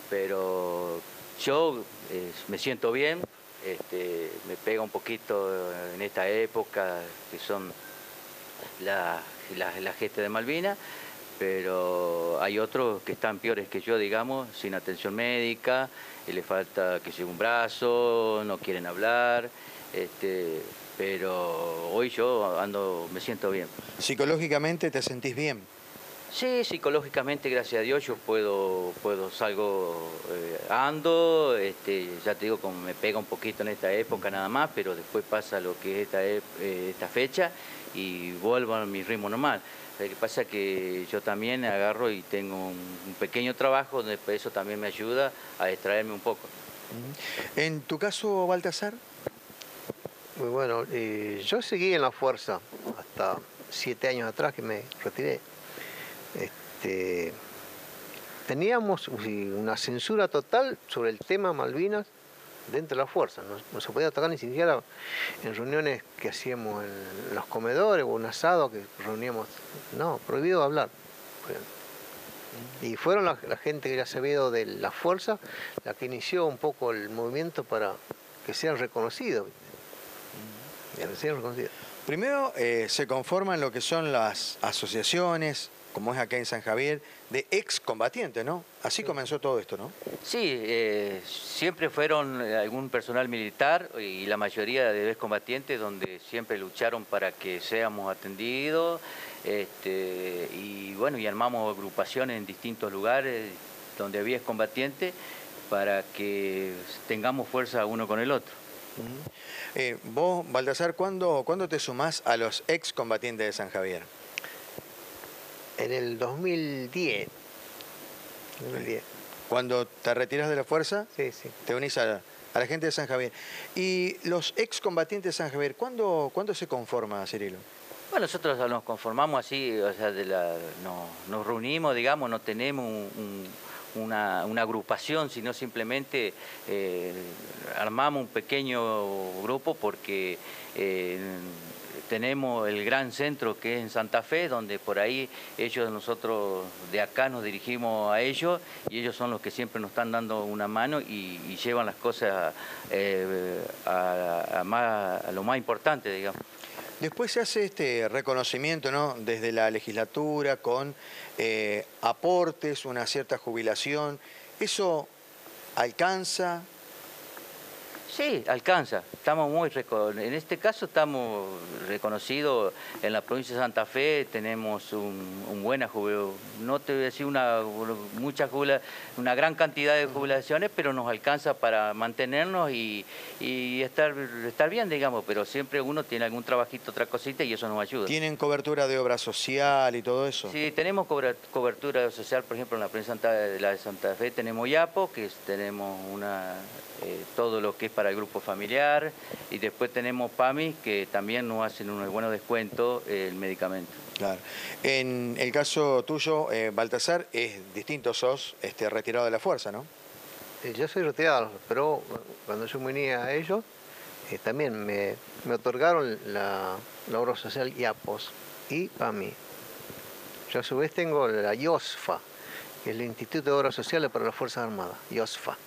S9: pero yo eh, me siento bien, este, me pega un poquito en esta época, que son la, la, la gesta de Malvinas, pero hay otros que están peores que yo, digamos, sin atención médica, y le falta que lleve un brazo, no quieren hablar, este, pero hoy yo ando, me siento bien.
S1: ¿Psicológicamente te sentís bien?
S9: Sí, psicológicamente, gracias a Dios, yo puedo, puedo salgo, eh, ando, este, ya te digo, como me pega un poquito en esta época nada más, pero después pasa lo que es esta, eh, esta fecha y vuelvo a mi ritmo normal. Lo que pasa es que yo también agarro y tengo un, un pequeño trabajo donde eso también me ayuda a distraerme un poco.
S1: ¿En tu caso, Baltasar?
S10: Muy bueno, eh, yo seguí en la fuerza hasta siete años atrás que me retiré. Este, teníamos una censura total sobre el tema Malvinas dentro de la fuerza. No, no se podía tocar ni siquiera en reuniones que hacíamos en los comedores o un asado que reuníamos. No, prohibido hablar. Y fueron la, la gente que ya sabía de la fuerza la que inició un poco el movimiento para que sean reconocidos. Que sean reconocidos.
S1: Primero eh, se conforman lo que son las asociaciones, como es acá en San Javier, de excombatientes, ¿no? Así comenzó todo esto, ¿no?
S9: Sí, eh, siempre fueron algún personal militar y la mayoría de excombatientes donde siempre lucharon para que seamos atendidos, este, y bueno, y armamos agrupaciones en distintos lugares donde había excombatientes para que tengamos fuerza uno con el otro.
S1: Uh-huh. eh, vos, Baltasar, ¿cuándo, ¿cuándo te sumás a los excombatientes de San Javier?
S10: En el dos mil diez. dos mil diez.
S1: Cuando te retiras de la fuerza,
S10: sí, sí.
S1: te unís a, a la gente de San Javier. ¿Y los excombatientes de San Javier, ¿cuándo, ¿cuándo se conforma, Cirilo?
S9: Bueno, nosotros nos conformamos así, o sea, de la, no, nos reunimos, digamos, no tenemos un, un, una, una agrupación, sino simplemente eh, armamos un pequeño grupo porque eh, tenemos el gran centro que es en Santa Fe, donde por ahí ellos, nosotros de acá nos dirigimos a ellos y ellos son los que siempre nos están dando una mano y, y llevan las cosas eh, a, a, más, a lo más importante, digamos.
S1: Después se hace este reconocimiento, ¿no?, desde la legislatura con eh, aportes, una cierta jubilación. ¿Eso alcanza?
S9: Sí, alcanza. Estamos muy en este caso estamos reconocidos en la provincia de Santa Fe. Tenemos un, un buena jubilación. No te voy a decir una mucha jubila, una gran cantidad de jubilaciones, pero nos alcanza para mantenernos y, y estar estar bien, digamos. Pero siempre uno tiene algún trabajito, otra cosita y eso nos ayuda.
S1: ¿Tienen cobertura de obra social y todo eso?
S9: Sí, tenemos cobertura social, por ejemplo, en la provincia de la de Santa Fe tenemos IAPO, que es, tenemos una eh, todo lo que es para el grupo familiar, y después tenemos PAMI, que también nos hacen un buen descuento eh, el medicamento.
S1: Claro. En el caso tuyo, eh, Baltasar, es distinto, sos este, retirado de la fuerza, ¿no?
S10: Eh, yo soy retirado, pero cuando yo me uní a ellos, eh, también me, me otorgaron la, la obra social IAPOS y PAMI. Yo a su vez tengo la IOSFA, que es el Instituto de Obras Sociales para las Fuerzas Armadas, IOSFA.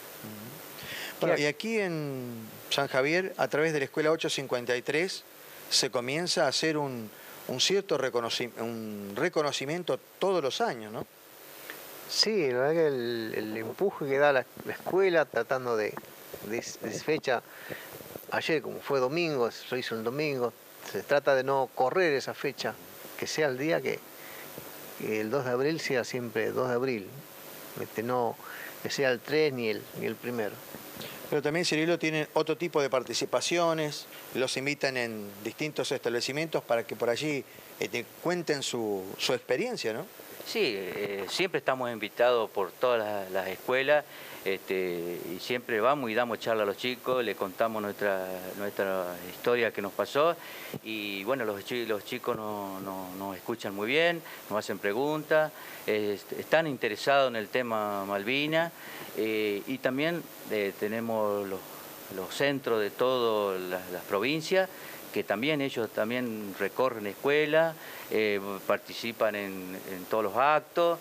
S1: Bueno, y aquí en San Javier, a través de la Escuela ocho cincuenta y tres, se comienza a hacer un, un cierto reconocimiento, un reconocimiento todos los años, ¿no?
S10: Sí, la verdad que el, el empuje que da la, la escuela tratando de, de, de fecha, ayer como fue domingo, se hizo el domingo, se trata de no correr esa fecha, que sea el día que, que el dos de abril sea siempre dos de abril, este, no que sea el tres ni el, ni el primero.
S1: Pero también, Cirilo, tienen otro tipo de participaciones, los invitan en distintos establecimientos para que por allí eh, te cuenten su, su experiencia, ¿no?
S9: Sí, eh, siempre estamos invitados por todas las, las escuelas este, y siempre vamos y damos charla a los chicos, le contamos nuestra, nuestra historia que nos pasó y bueno, los, los chicos nos no, no escuchan muy bien, nos hacen preguntas, eh, están interesados en el tema Malvinas eh, y también eh, tenemos los, los centros de todas las, las provincias, que también ellos también recorren escuelas, eh, participan en, en todos los actos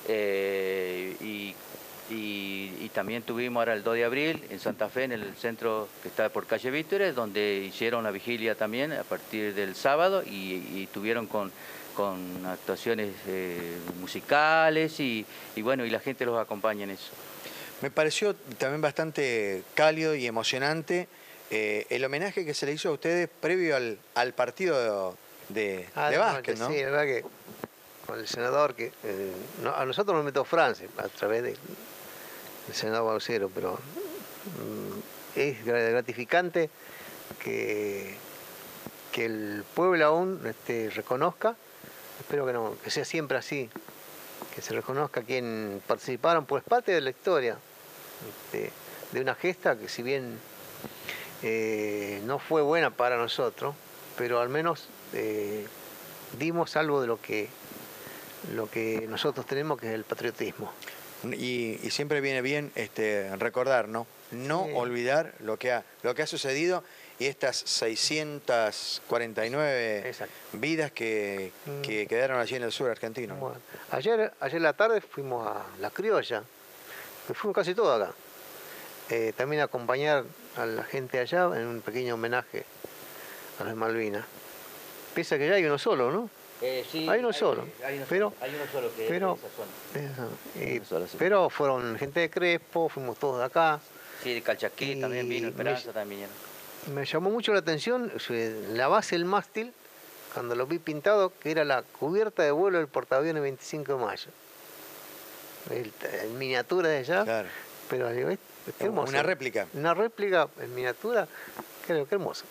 S9: eh, y, y, y también tuvimos ahora el dos de abril en Santa Fe, en el centro que está por calle Vítores, donde hicieron la vigilia también a partir del sábado y, y tuvieron con, con actuaciones eh, musicales y, y bueno, y la gente los acompaña en eso.
S1: Me pareció también bastante cálido y emocionante Eh, el homenaje que se le hizo a ustedes previo al, al partido de,
S10: ah,
S1: de básquet, ¿no?
S10: Sí, la verdad que con el senador, que eh, no, a nosotros nos metió Francia a través del de senador Baucero, pero mm, es gratificante que, que el pueblo aún este, reconozca, espero que, no, que sea siempre así, que se reconozca quien participaron, pues parte de la historia este, de una gesta que si bien Eh, no fue buena para nosotros, pero al menos eh, dimos algo de lo que, lo que nosotros tenemos, que es el patriotismo.
S1: Y, y siempre viene bien este, recordar, ¿no? No sí. olvidar lo que, ha, lo que ha sucedido y estas seiscientas cuarenta y nueve Exacto. vidas que, que mm. quedaron allí en el sur argentino.
S10: Bueno, ayer, ayer en la tarde fuimos a La Criolla, que fuimos casi todos acá. Eh, también acompañar a la gente allá en un pequeño homenaje a las Malvinas. Piensa que ya hay uno solo, ¿no?
S9: Eh, sí,
S10: hay uno
S9: hay,
S10: solo.
S9: Hay uno,
S10: pero,
S9: hay uno solo que
S10: pero,
S9: es de esa zona.
S10: Esa, y,
S9: solo, sí.
S10: Pero fueron gente de Crespo, fuimos todos de acá.
S9: Sí, de Calchaquí también vino, Esperanza me, también.
S10: Me llamó mucho la atención la base del mástil, cuando lo vi pintado, que era la cubierta de vuelo del portaaviones veinticinco de mayo. El, en miniatura de allá.
S1: Claro.
S10: Pero digo, qué hermoso.
S1: Una réplica.
S10: Una réplica en miniatura, creo que hermoso.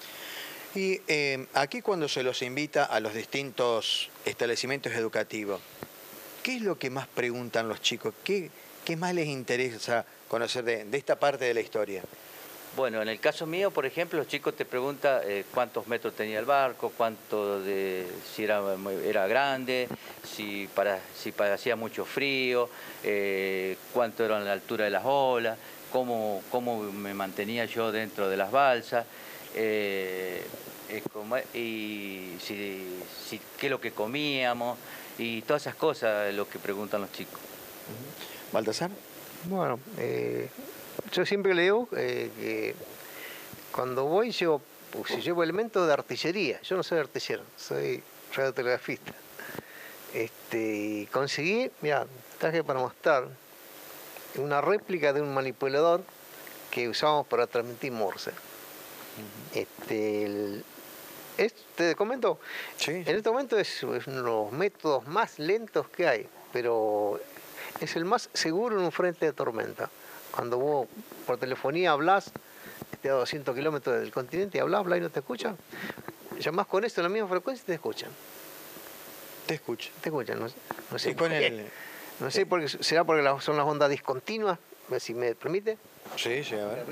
S1: Y eh, aquí cuando se los invita a los distintos establecimientos educativos, ¿qué es lo que más preguntan los chicos? ¿Qué, qué más les interesa conocer de, de esta parte de la historia?
S9: Bueno, en el caso mío, por ejemplo, los chicos te preguntan eh, cuántos metros tenía el barco, cuánto de, si era, era grande, si, para, si hacía mucho frío, eh, cuánto era la altura de las olas, cómo, cómo me mantenía yo dentro de las balsas, eh, eh, como, y si, si, qué es lo que comíamos, y todas esas cosas lo que preguntan los chicos.
S1: ¿Baltasar?
S10: Bueno, eh... yo siempre le digo eh, que cuando voy llevo, pues, llevo elementos de artillería. Yo no soy artillero, soy radiotelegrafista. Este, y conseguí, mira, traje para mostrar una réplica de un manipulador que usábamos para transmitir Morse. Uh-huh. este, el, es, te comento, sí. En este momento es, es uno de los métodos más lentos que hay, pero es el más seguro en un frente de tormenta. Cuando vos por telefonía hablas, te a doscientos kilómetros del continente y hablas, hablas y no te escuchan, llamás con esto en la misma frecuencia y te escuchan.
S1: Te escuchan.
S10: Te escuchan, no, no sé.
S1: ¿Y con el...
S10: No sé, porque, ¿será porque son las ondas discontinuas? Si me permite.
S1: Sí, sí, a ver.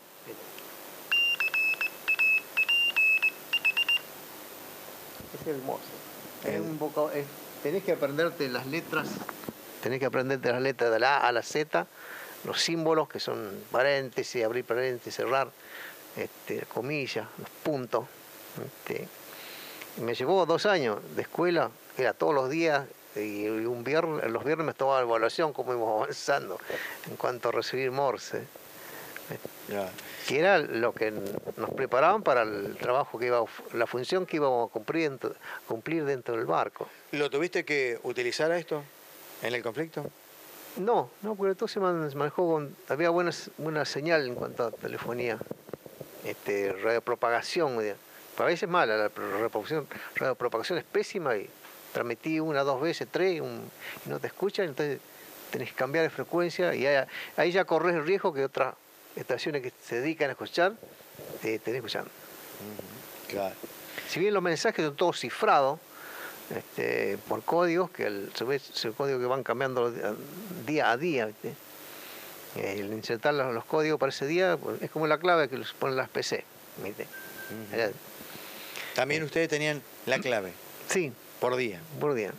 S10: Es el Morse. Es un poco, es, tenés que aprenderte las letras, tenés que aprenderte las letras de la A a la Z, los símbolos que son paréntesis, abrir paréntesis, cerrar, este, comillas, los puntos. Este, me llevó dos años de escuela, era todos los días. Y un viernes, los viernes me tomaba evaluación cómo íbamos avanzando en cuanto a recibir Morse. Yeah. Que era lo que nos preparaban para el trabajo que iba, la función que íbamos a cumplir dentro, cumplir dentro del barco.
S1: ¿Lo tuviste que utilizar a esto en el conflicto?
S10: No, no, porque todo se manejó con, había buena, buena señal en cuanto a telefonía, este, radiopropagación. A veces mala, la radiopropagación, radiopropagación es pésima y transmití una, dos veces, tres, un, y no te escuchan, entonces tenés que cambiar de frecuencia y ahí, ahí ya corres el riesgo que otras estaciones que se dedican a escuchar te estén escuchando. Uh-huh. Claro. Si bien los mensajes son todos cifrados este, por códigos, que el, se ve el código que van cambiando día a día, ¿viste? El insertar los, los códigos para ese día es como la clave que los ponen las P C. ¿Viste? Uh-huh.
S1: ¿También ustedes tenían la clave?
S10: Sí.
S1: Por día.
S10: Por día.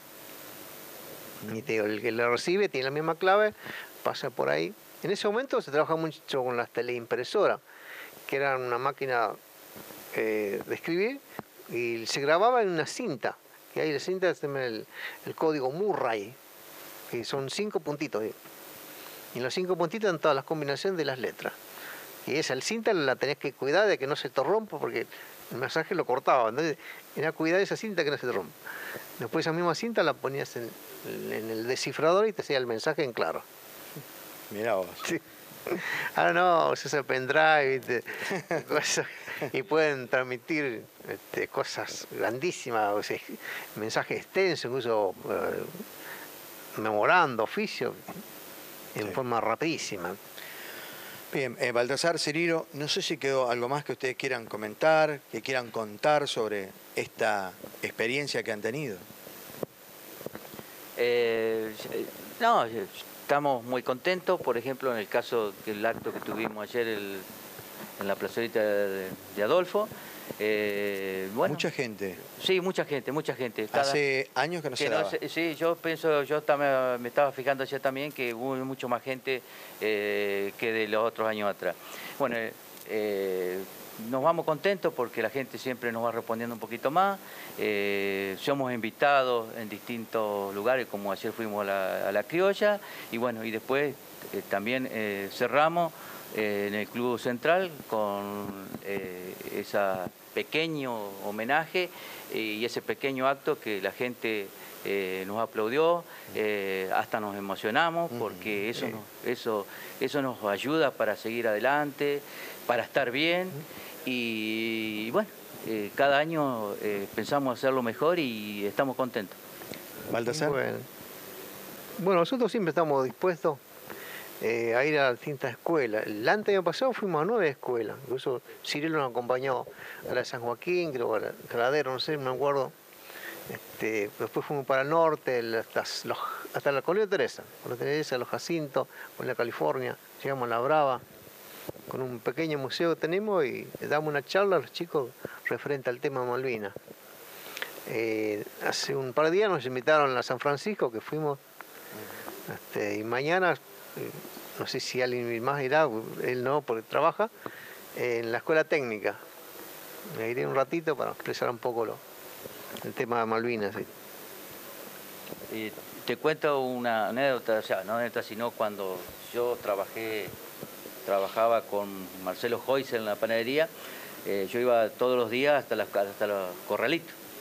S10: Y te digo, el que lo recibe tiene la misma clave, pasa por ahí. En ese momento se trabaja mucho con las teleimpresoras, que eran una máquina eh, de escribir, y se grababa en una cinta, que ahí la cinta es el, el código Murray, que son cinco puntitos. Y en los cinco puntitos están todas las combinaciones de las letras. Y esa el cinta la tenés que cuidar de que no se te rompa, porque el mensaje lo cortaba. Entonces, era cuidar esa cinta que no se te rompa. Después esa misma cinta la ponías en, en el descifrador y te hacía el mensaje en claro.
S1: Mirá vos.
S10: Sí. Ahora no, usas el pendrive ¿viste? Cosas, y pueden transmitir este, cosas grandísimas, o sea, mensajes extensos, incluso eh, memorando, oficio, en sí. forma rapidísima.
S1: Bien, eh, Baltasar, Cirilo, no sé si quedó algo más que ustedes quieran comentar, que quieran contar sobre esta experiencia que han tenido.
S9: Eh, no, estamos muy contentos, por ejemplo, en el caso del acto que tuvimos ayer el, en la plazoleta de, de Adolfo. Eh, bueno,
S1: mucha gente.
S9: Sí, mucha gente, mucha gente. Cada,
S1: Hace años que no que se daba.
S9: No, sí, yo pienso, yo también, me estaba fijando ayer también que hubo mucho más gente eh, que de los otros años atrás. Bueno, eh, nos vamos contentos porque la gente siempre nos va respondiendo un poquito más. Eh, somos invitados en distintos lugares, como ayer fuimos a la, a la Criolla, y bueno, y después eh, también eh, cerramos eh, en el Club Central con eh, ese pequeño homenaje eh, y ese pequeño acto que la gente eh, nos aplaudió, eh, hasta nos emocionamos porque eso, nos, eso, eso nos ayuda para seguir adelante, para estar bien y, y bueno, eh, cada año eh, pensamos hacerlo mejor y estamos contentos.
S1: Baltasar.
S10: Bueno, bueno, nosotros siempre estamos dispuestos Eh, a ir a distintas escuelas. El año pasado fuimos a nueve escuelas, incluso Cirilo nos acompañó a la San Joaquín, creo, a la Caladero, no sé, no me acuerdo. Este, después fuimos para el norte, hasta, los, hasta la Colonia Teresa, Colonia Teresa, Los Jacintos, con la California, llegamos a La Brava, con un pequeño museo que tenemos y le damos una charla a los chicos referente al tema Malvinas. Eh, hace un par de días nos invitaron a San Francisco, que fuimos, este, y mañana no sé si alguien más irá, él no, porque trabaja en la escuela técnica. Me iré un ratito para expresar un poco lo, el tema de Malvinas. ¿Sí?
S9: Y te cuento una anécdota, o sea, no anécdota, sino cuando yo trabajé, trabajaba con Marcelo Joyce en la panadería, eh, yo iba todos los días hasta, las, hasta los corralitos.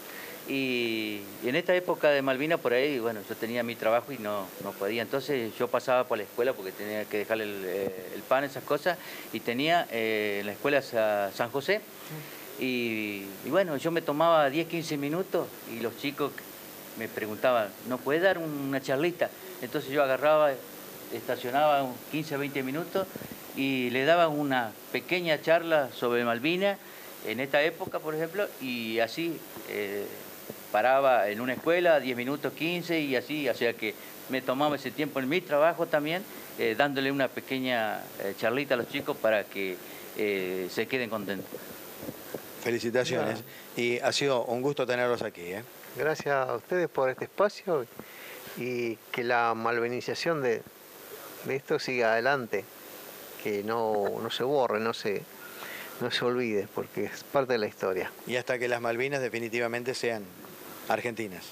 S9: Y, y en esta época de Malvinas, por ahí, bueno, yo tenía mi trabajo y no, no podía. Entonces yo pasaba por la escuela porque tenía que dejarle el, el pan, esas cosas, y tenía eh, en la escuela San José. Y, y bueno, yo me tomaba diez, quince minutos y los chicos me preguntaban, ¿no puede dar una charlita? Entonces yo agarraba, estacionaba quince, veinte minutos y le daba una pequeña charla sobre Malvinas en esta época, por ejemplo, y así eh, paraba en una escuela, diez minutos, quince, y así, o sea que me tomaba ese tiempo en mi trabajo también, eh, dándole una pequeña eh, charlita a los chicos para que eh, se queden contentos.
S1: Felicitaciones. Ah. Y ha sido un gusto tenerlos aquí, ¿eh?
S10: Gracias a ustedes por este espacio y que la malvinización de, de esto siga adelante, que no, no se borre, no se, no se olvide, porque es parte de la historia.
S1: Y hasta que las Malvinas definitivamente sean argentinas.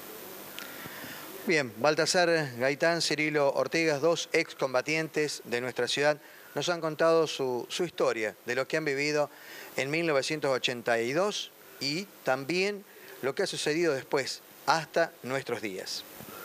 S1: Bien, Baltasar Gaitán, Cirilo Ortegas, dos excombatientes de nuestra ciudad, nos han contado su, su historia de lo que han vivido en mil novecientos ochenta y dos y también lo que ha sucedido después, hasta nuestros días.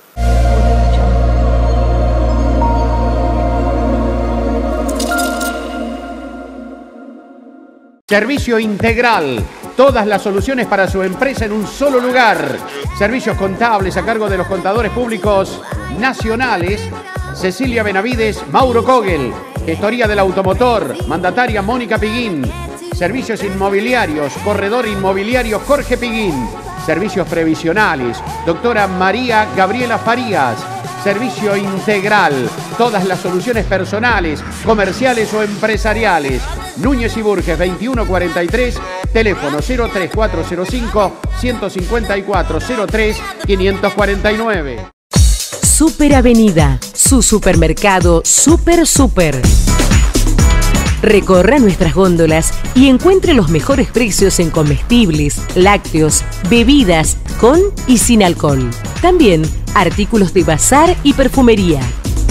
S4: Servicio integral. Todas las soluciones para su empresa en un solo lugar. Servicios contables a cargo de los contadores públicos nacionales. Cecilia Benavides, Mauro Kogel. Gestoría del automotor, mandataria Mónica Piguín. Servicios inmobiliarios, corredor inmobiliario Jorge Piguín. Servicios previsionales, doctora María Gabriela Farías. Servicio integral, todas las soluciones personales, comerciales o empresariales. Núñez y Burges veintiuno cuarenta y tres, teléfono cero tres cuatro cero cinco, uno cinco cuatro, cero tres, quinientos cuarenta y nueve.
S5: Super Avenida, su supermercado Super Super. Recorra nuestras góndolas y encuentre los mejores precios en comestibles, lácteos, bebidas, con y sin alcohol. También artículos de bazar y perfumería.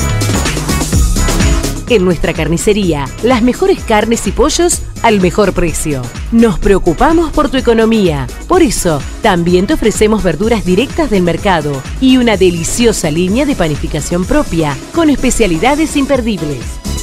S5: En nuestra carnicería, las mejores carnes y pollos al mejor precio. Nos preocupamos por tu economía. Por eso, también te ofrecemos verduras directas del mercado y una deliciosa línea de panificación propia, con especialidades imperdibles.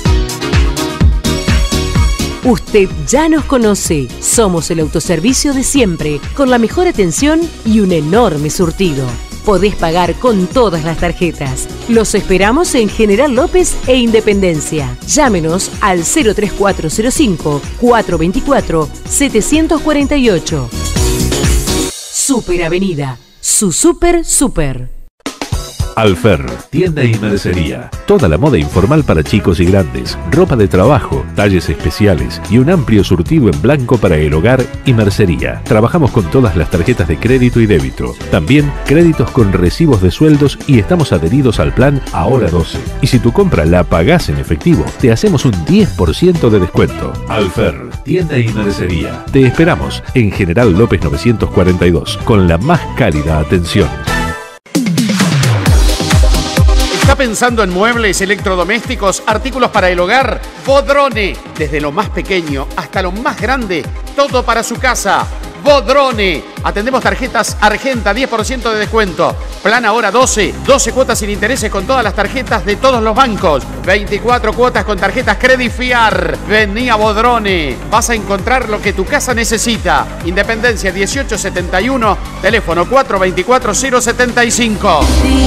S5: Usted ya nos conoce. Somos el autoservicio de siempre, con la mejor atención y un enorme surtido. Podés pagar con todas las tarjetas. Los esperamos en General López e Independencia. Llámenos al cero tres cuatro cero cinco, cuatro dos cuatro, siete cuatro ocho. Super Avenida, su super super.
S6: Alfer, tienda y mercería. Toda la moda informal para chicos y grandes, ropa de trabajo, talles especiales y un amplio surtido en blanco para el hogar y mercería. Trabajamos con todas las tarjetas de crédito y débito. También créditos con recibos de sueldos y estamos adheridos al plan Ahora doce. Y si tu compra la pagás en efectivo, te hacemos un diez por ciento de descuento. Alfer, tienda y mercería. Te esperamos en General López novecientos cuarenta y dos con la más cálida atención.
S4: ¿Está pensando en muebles, electrodomésticos, artículos para el hogar? Bodrone. Desde lo más pequeño hasta lo más grande, todo para su casa. Bodrone. Atendemos tarjetas Argenta, diez por ciento de descuento. Plan Ahora doce, doce cuotas sin intereses con todas las tarjetas de todos los bancos. veinticuatro cuotas con tarjetas Credifiar. Vení a Bodrone. Vas a encontrar lo que tu casa necesita. Independencia dieciocho setenta y uno, teléfono cuatro dos cuatro, cero siete cinco.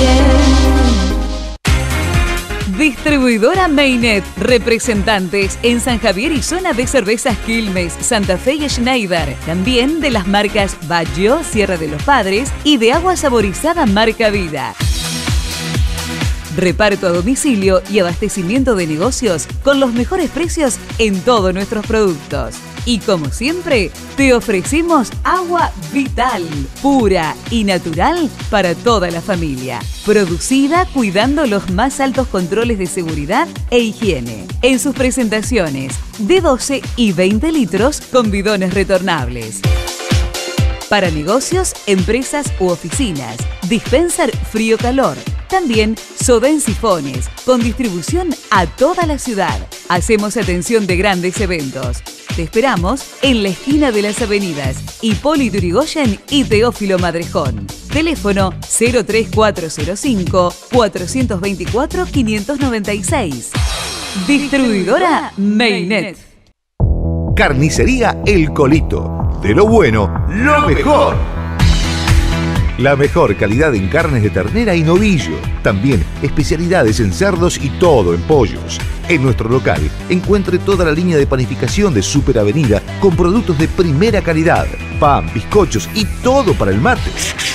S7: Distribuidora Mainet, representantes en San Javier y zona de cervezas Quilmes, Santa Fe y Schneider. También de las marcas Baggio, Sierra de los Padres y de agua saborizada marca Vida. Reparto a domicilio y abastecimiento de negocios con los mejores precios en todos nuestros productos. Y como siempre, te ofrecemos agua Vital, pura y natural para toda la familia. Producida cuidando los más altos controles de seguridad e higiene. En sus presentaciones de doce y veinte litros con bidones retornables. Para negocios, empresas u oficinas, dispenser frío-calor. También soda en sifones, con distribución a toda la ciudad. Hacemos atención de grandes eventos. Te esperamos en la esquina de las avenidas Hipólito Yrigoyen y Teófilo Madrejón. Teléfono cero tres cuatro cero cinco, cuatro dos cuatro, cinco nueve seis. Distribuidora Mainet.
S8: Carnicería El Colito. De lo bueno, lo mejor. La mejor calidad en carnes de ternera y novillo. También especialidades en cerdos y todo en pollos. En nuestro local encuentre toda la línea de panificación de Super Avenida con productos de primera calidad. Pan, bizcochos y todo para el mate.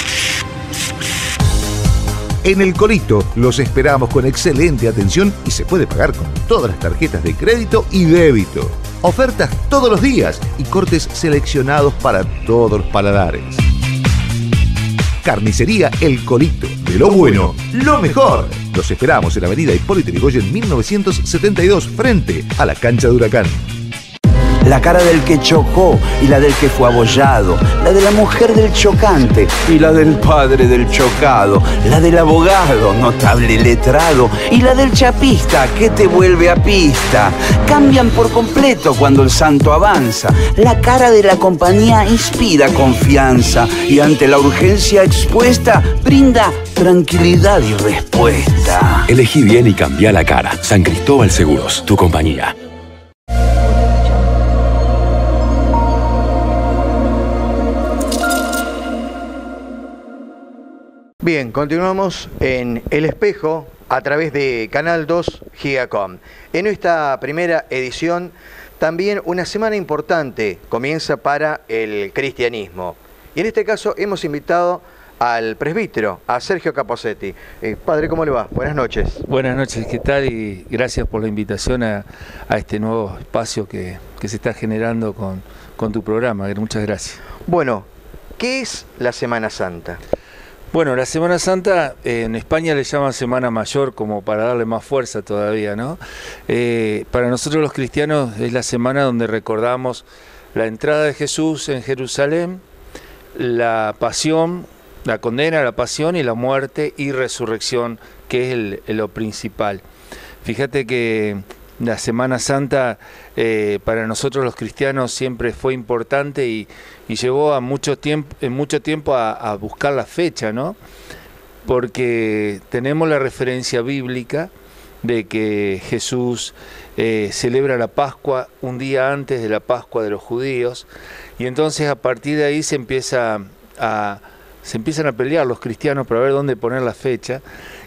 S8: En El Colito los esperamos con excelente atención y se puede pagar con todas las tarjetas de crédito y débito. Ofertas todos los días y cortes seleccionados para todos los paladares. Carnicería El Colito. De lo bueno, lo mejor. Los esperamos en la avenida Hipólito Yrigoyen mil novecientos setenta y dos, frente a la cancha de Huracán.
S11: La cara del que chocó y la del que fue abollado, la de la mujer del chocante y la del padre del chocado, la del abogado, notable letrado, y la del chapista que te vuelve a pista. Cambian por completo cuando el santo avanza. La cara de la compañía inspira confianza y ante la urgencia expuesta brinda tranquilidad y respuesta.
S2: Elegí bien y cambia la cara. San Cristóbal Seguros, tu compañía.
S1: Bien, continuamos en El Espejo a través de Canal dos Gigacom. En esta primera edición, también una semana importante comienza para el cristianismo. Y en este caso hemos invitado al presbítero, a Sergio Capozzetti. Eh, padre, ¿cómo le va? Buenas noches.
S12: Buenas noches, ¿qué tal? Y gracias por la invitación a, a este nuevo espacio que, que se está generando con, con tu programa. Muchas gracias.
S1: Bueno, ¿qué es la Semana Santa?
S12: Bueno, la Semana Santa eh, en España le llaman Semana Mayor como para darle más fuerza todavía, ¿no? Eh, para nosotros los cristianos es la semana donde recordamos la entrada de Jesús en Jerusalén, la pasión, la condena, la pasión y la muerte y resurrección, que es el, el, lo principal. Fíjate que la Semana Santa eh, para nosotros los cristianos siempre fue importante y, y llevó a mucho tiempo, en mucho tiempo a, a buscar la fecha, ¿no? Porque tenemos la referencia bíblica de que Jesús eh, celebra la Pascua un día antes de la Pascua de los judíos, y entonces a partir de ahí se empieza a, se empiezan a pelear los cristianos para ver dónde poner la fecha.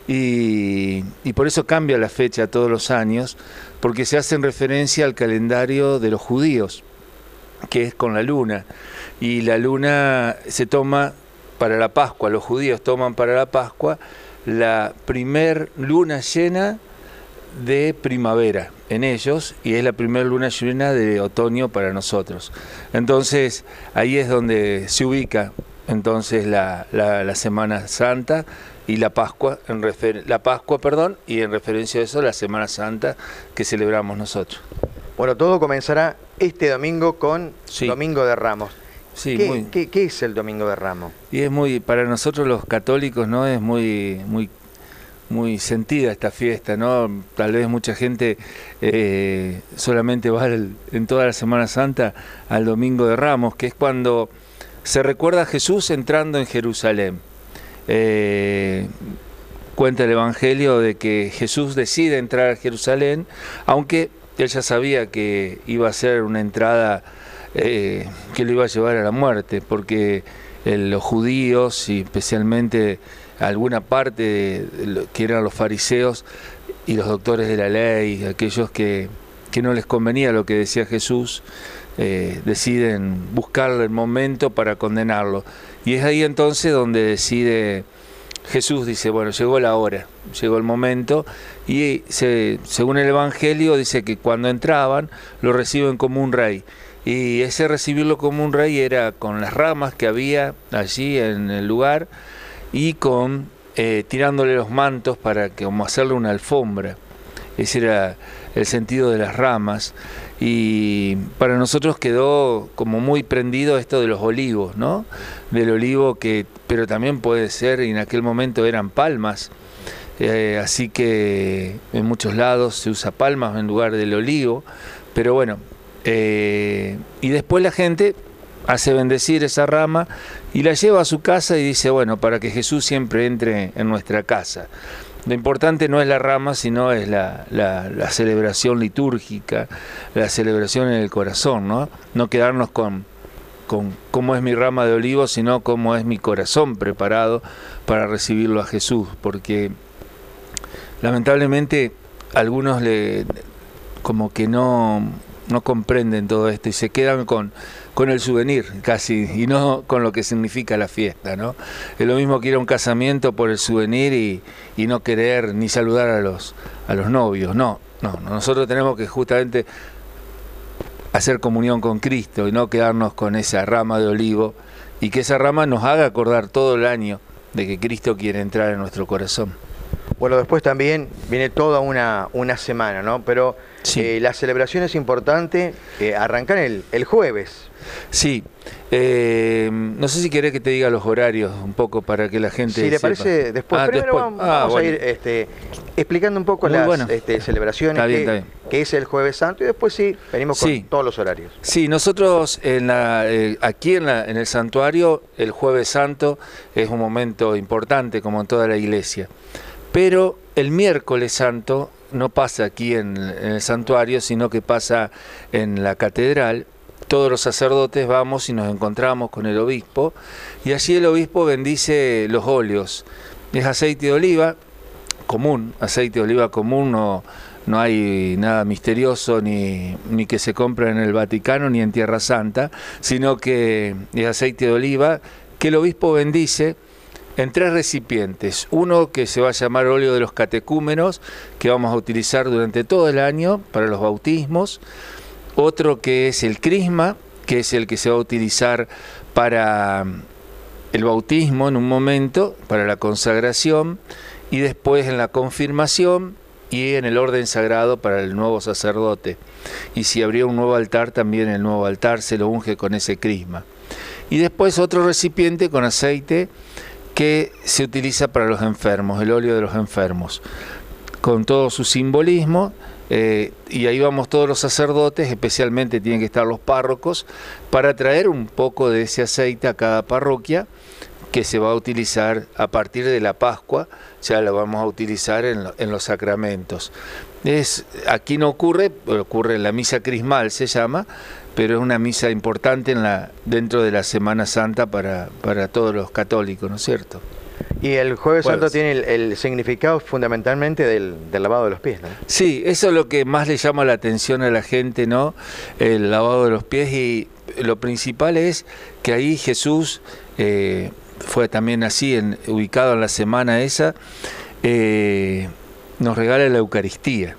S12: Y, y por eso cambia la fecha todos los años, porque se hace en referencia al calendario de los judíos, que es con la luna, y la luna se toma para la Pascua, los judíos toman para la Pascua la primer luna llena de primavera en ellos, y es la primera luna llena de otoño para nosotros. Entonces ahí es donde se ubica entonces la, la, la Semana Santa y la Pascua, en refer la Pascua, perdón, y en referencia a eso la Semana Santa que celebramos nosotros.
S1: Bueno, todo comenzará este domingo con
S12: sí.
S1: Domingo de Ramos.
S12: Sí,
S1: ¿Qué,
S12: muy...
S1: ¿qué, ¿Qué es el Domingo de Ramos?
S12: Y es muy, para nosotros los católicos, ¿no? Es muy, muy, muy sentida esta fiesta, ¿no? Tal vez mucha gente eh, solamente va al, en toda la Semana Santa al Domingo de Ramos, que es cuando se recuerda a Jesús entrando en Jerusalén. Eh, cuenta el Evangelio de que Jesús decide entrar a Jerusalén, aunque él ya sabía que iba a ser una entrada eh, que lo iba a llevar a la muerte, porque eh, los judíos, y especialmente alguna parte de, de lo, que eran los fariseos y los doctores de la ley, aquellos que, que no les convenía lo que decía Jesús, eh, deciden buscarle el momento para condenarlo. Y es ahí entonces donde decide Jesús, dice, bueno, llegó la hora, llegó el momento, y se, según el Evangelio dice que cuando entraban lo reciben como un rey, y ese recibirlo como un rey era con las ramas que había allí en el lugar, y con eh, tirándole los mantos para que, como hacerle una alfombra. Ese era el sentido de las ramas, y para nosotros quedó como muy prendido esto de los olivos, ¿no? Del olivo, que pero también puede ser, y en aquel momento eran palmas, eh, así que en muchos lados se usa palmas en lugar del olivo, pero bueno, Eh, y después la gente hace bendecir esa rama y la lleva a su casa y dice, bueno, para que Jesús siempre entre en nuestra casa. Lo importante no es la rama, sino es la, la, la celebración litúrgica, la celebración en el corazón, ¿no? No quedarnos con, con cómo es mi rama de olivo, sino cómo es mi corazón preparado para recibirlo a Jesús, porque lamentablemente algunos le como que no, no comprenden todo esto y se quedan con, con el souvenir casi, y no con lo que significa la fiesta, ¿no? Es lo mismo que ir a un casamiento por el souvenir y, y no querer ni saludar a los, a los novios. No, no, nosotros tenemos que justamente hacer comunión con Cristo y no quedarnos con esa rama de olivo, y que esa rama nos haga acordar todo el año de que Cristo quiere entrar en nuestro corazón.
S1: Bueno, después también viene toda una, una semana, ¿no? Pero sí. eh, la celebración es importante, eh, arrancan el, el jueves.
S12: Sí, eh, no sé si querés que te diga los horarios un poco para que la gente
S1: Si le
S12: sepa.
S1: parece, después.
S12: Ah,
S1: Primero
S12: después.
S1: vamos,
S12: Ah,
S1: vamos
S12: bueno.
S1: a ir este, explicando un poco
S12: Muy
S1: las
S12: bueno.
S1: este, celebraciones
S12: Está bien,
S1: que,
S12: está bien.
S1: que es el Jueves Santo, y después sí, venimos con
S12: Sí.
S1: todos los horarios.
S12: Sí, nosotros en la, eh, aquí en, la, en el santuario, el Jueves Santo es un momento importante, como en toda la iglesia. Pero el miércoles santo no pasa aquí en, en el santuario, sino que pasa en la catedral. Todos los sacerdotes vamos y nos encontramos con el obispo, y allí el obispo bendice los óleos. Es aceite de oliva común, aceite de oliva común, no, no hay nada misterioso ni, ni que se compre en el Vaticano ni en Tierra Santa, sino que es aceite de oliva que el obispo bendice en tres recipientes. Uno que se va a llamar óleo de los catecúmenos, que vamos a utilizar durante todo el año para los bautismos. Otro que es el crisma, que es el que se va a utilizar para el bautismo en un momento, para la consagración, y después en la confirmación y en el orden sagrado para el nuevo sacerdote. Y si habría un nuevo altar, también el nuevo altar se lo unge con ese crisma. Y después otro recipiente con aceite que se utiliza para los enfermos, el óleo de los enfermos, con todo su simbolismo, eh, y ahí vamos todos los sacerdotes, especialmente tienen que estar los párrocos, para traer un poco de ese aceite a cada parroquia, que se va a utilizar a partir de la Pascua, ya lo vamos a utilizar en, lo, en los sacramentos. Es, aquí no ocurre, ocurre en la misa crismal se llama, pero es una misa importante en la, dentro de la Semana Santa para, para todos los católicos, ¿no es cierto?
S1: Y el Jueves
S12: Jueves.
S1: Santo tiene el, el significado fundamentalmente del, del lavado de los pies, ¿no?
S12: Sí, eso es lo que más le llama la atención a la gente, ¿no? El lavado de los pies, y lo principal es que ahí Jesús eh, fue también así, en, ubicado en la semana esa, eh, nos regala la Eucaristía.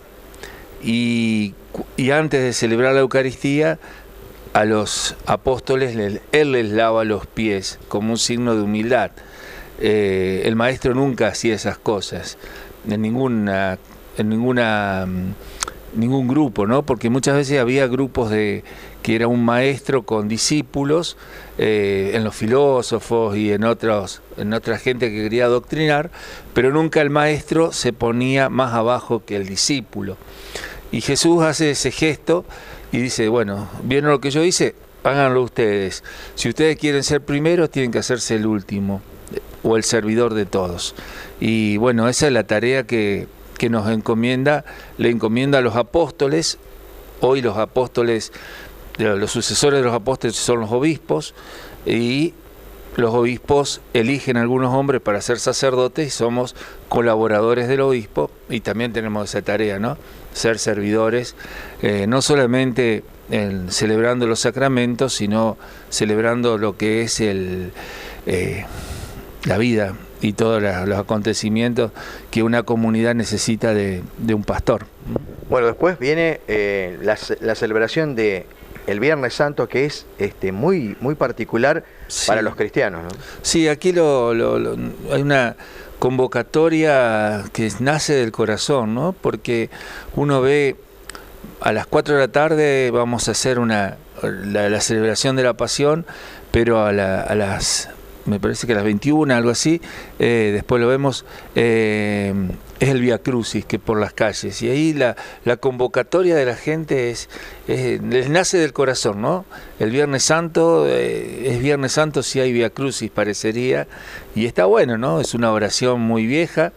S12: Y, y antes de celebrar la Eucaristía, a los apóstoles Él les lava los pies como un signo de humildad. Eh, el maestro nunca hacía esas cosas en ninguna, en ninguna, ningún grupo, ¿no? Porque muchas veces había grupos de que era un maestro con discípulos, eh, en los filósofos y en otros, en otra gente que quería adoctrinar, pero nunca el maestro se ponía más abajo que el discípulo. Y Jesús hace ese gesto y dice, bueno, ¿vieron lo que yo hice? Háganlo ustedes. Si ustedes quieren ser primeros, tienen que hacerse el último o el servidor de todos. Y bueno, esa es la tarea que, que nos encomienda, le encomienda a los apóstoles. Hoy los apóstoles, los sucesores de los apóstoles son los obispos, y los obispos eligen a algunos hombres para ser sacerdotes y somos colaboradores del obispo, y también tenemos esa tarea, ¿no? Ser servidores, eh, no solamente en, celebrando los sacramentos, sino celebrando lo que es el, eh, la vida y todos los acontecimientos que una comunidad necesita de, de un pastor.
S1: Bueno, después viene eh, la, la celebración de el Viernes Santo, que es este, muy, muy particular
S12: Sí.
S1: para los cristianos, ¿no?
S12: Sí, aquí lo, lo, lo, hay una convocatoria que nace del corazón, ¿no? Porque uno ve a las cuatro de la tarde vamos a hacer una la, la celebración de la Pasión, pero a, la, a las me parece que a las veintiuna, algo así, eh, después lo vemos, eh, es el Vía Crucis, que por las calles, y ahí la, la convocatoria de la gente es, es, les nace del corazón, ¿no? El Viernes Santo, eh, es Viernes Santo si hay Vía Crucis, parecería, y está bueno, ¿no? Es una oración muy vieja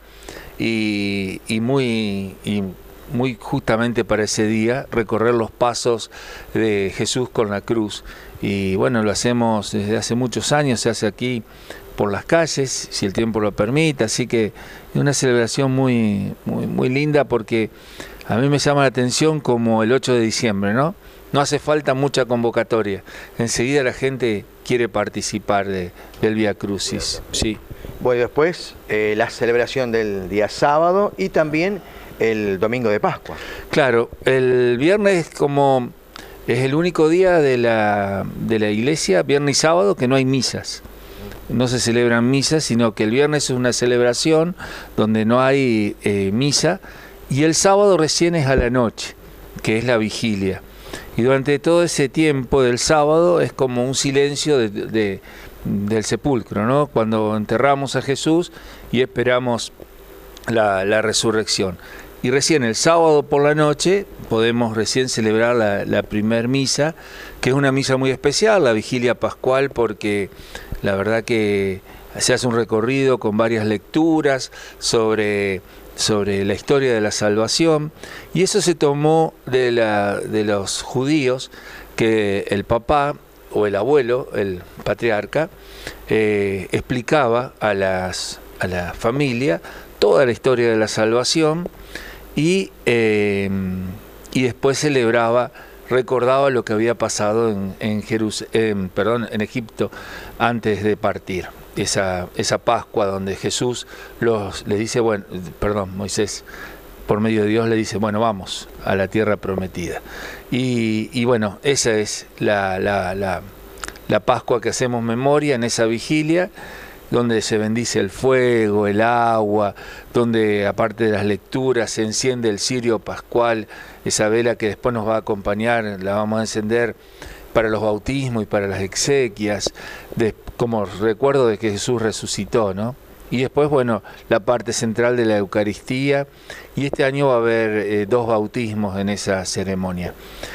S12: y, y muy... Y, muy justamente para ese día, recorrer los pasos de Jesús con la cruz. Y bueno, lo hacemos desde hace muchos años, se hace aquí por las calles, si el tiempo lo permite, así que es una celebración muy, muy, muy linda, porque a mí me llama la atención como el ocho de diciembre, ¿no? No hace falta mucha convocatoria, enseguida la gente quiere participar de, del Vía Crucis. Sí.
S1: Bueno, después eh, la celebración del día sábado y también el domingo de Pascua.
S12: Claro, el viernes como es el único día de la, de la iglesia, viernes y sábado, que no hay misas. No se celebran misas, sino que el viernes es una celebración donde no hay eh, misa, y el sábado recién es a la noche, que es la vigilia. Y durante todo ese tiempo del sábado es como un silencio de, de, del sepulcro, ¿no? Cuando enterramos a Jesús y esperamos la, la resurrección. Y recién el sábado por la noche podemos recién celebrar la, la primer misa, que es una misa muy especial, la vigilia pascual, porque la verdad que se hace un recorrido con varias lecturas sobre, sobre la historia de la salvación, y eso se tomó de, la, de los judíos, que el papá o el abuelo, el patriarca, eh, explicaba a, las, a la familia toda la historia de la salvación. Y, eh, y después celebraba, recordaba lo que había pasado en, en, Jerus en, perdón, en Egipto antes de partir. Esa, esa Pascua donde Jesús los, le dice, bueno, perdón, Moisés, por medio de Dios le dice, bueno, vamos a la tierra prometida. Y, y bueno, esa es la, la, la, la Pascua que hacemos memoria en esa vigilia, donde se bendice el fuego, el agua, donde aparte de las lecturas se enciende el cirio pascual, esa vela que después nos va a acompañar, la vamos a encender para los bautismos y para las exequias, de, como recuerdo de que Jesús resucitó, ¿no? Y después, bueno, la parte central de la Eucaristía, y este año va a haber eh, dos bautismos en esa ceremonia.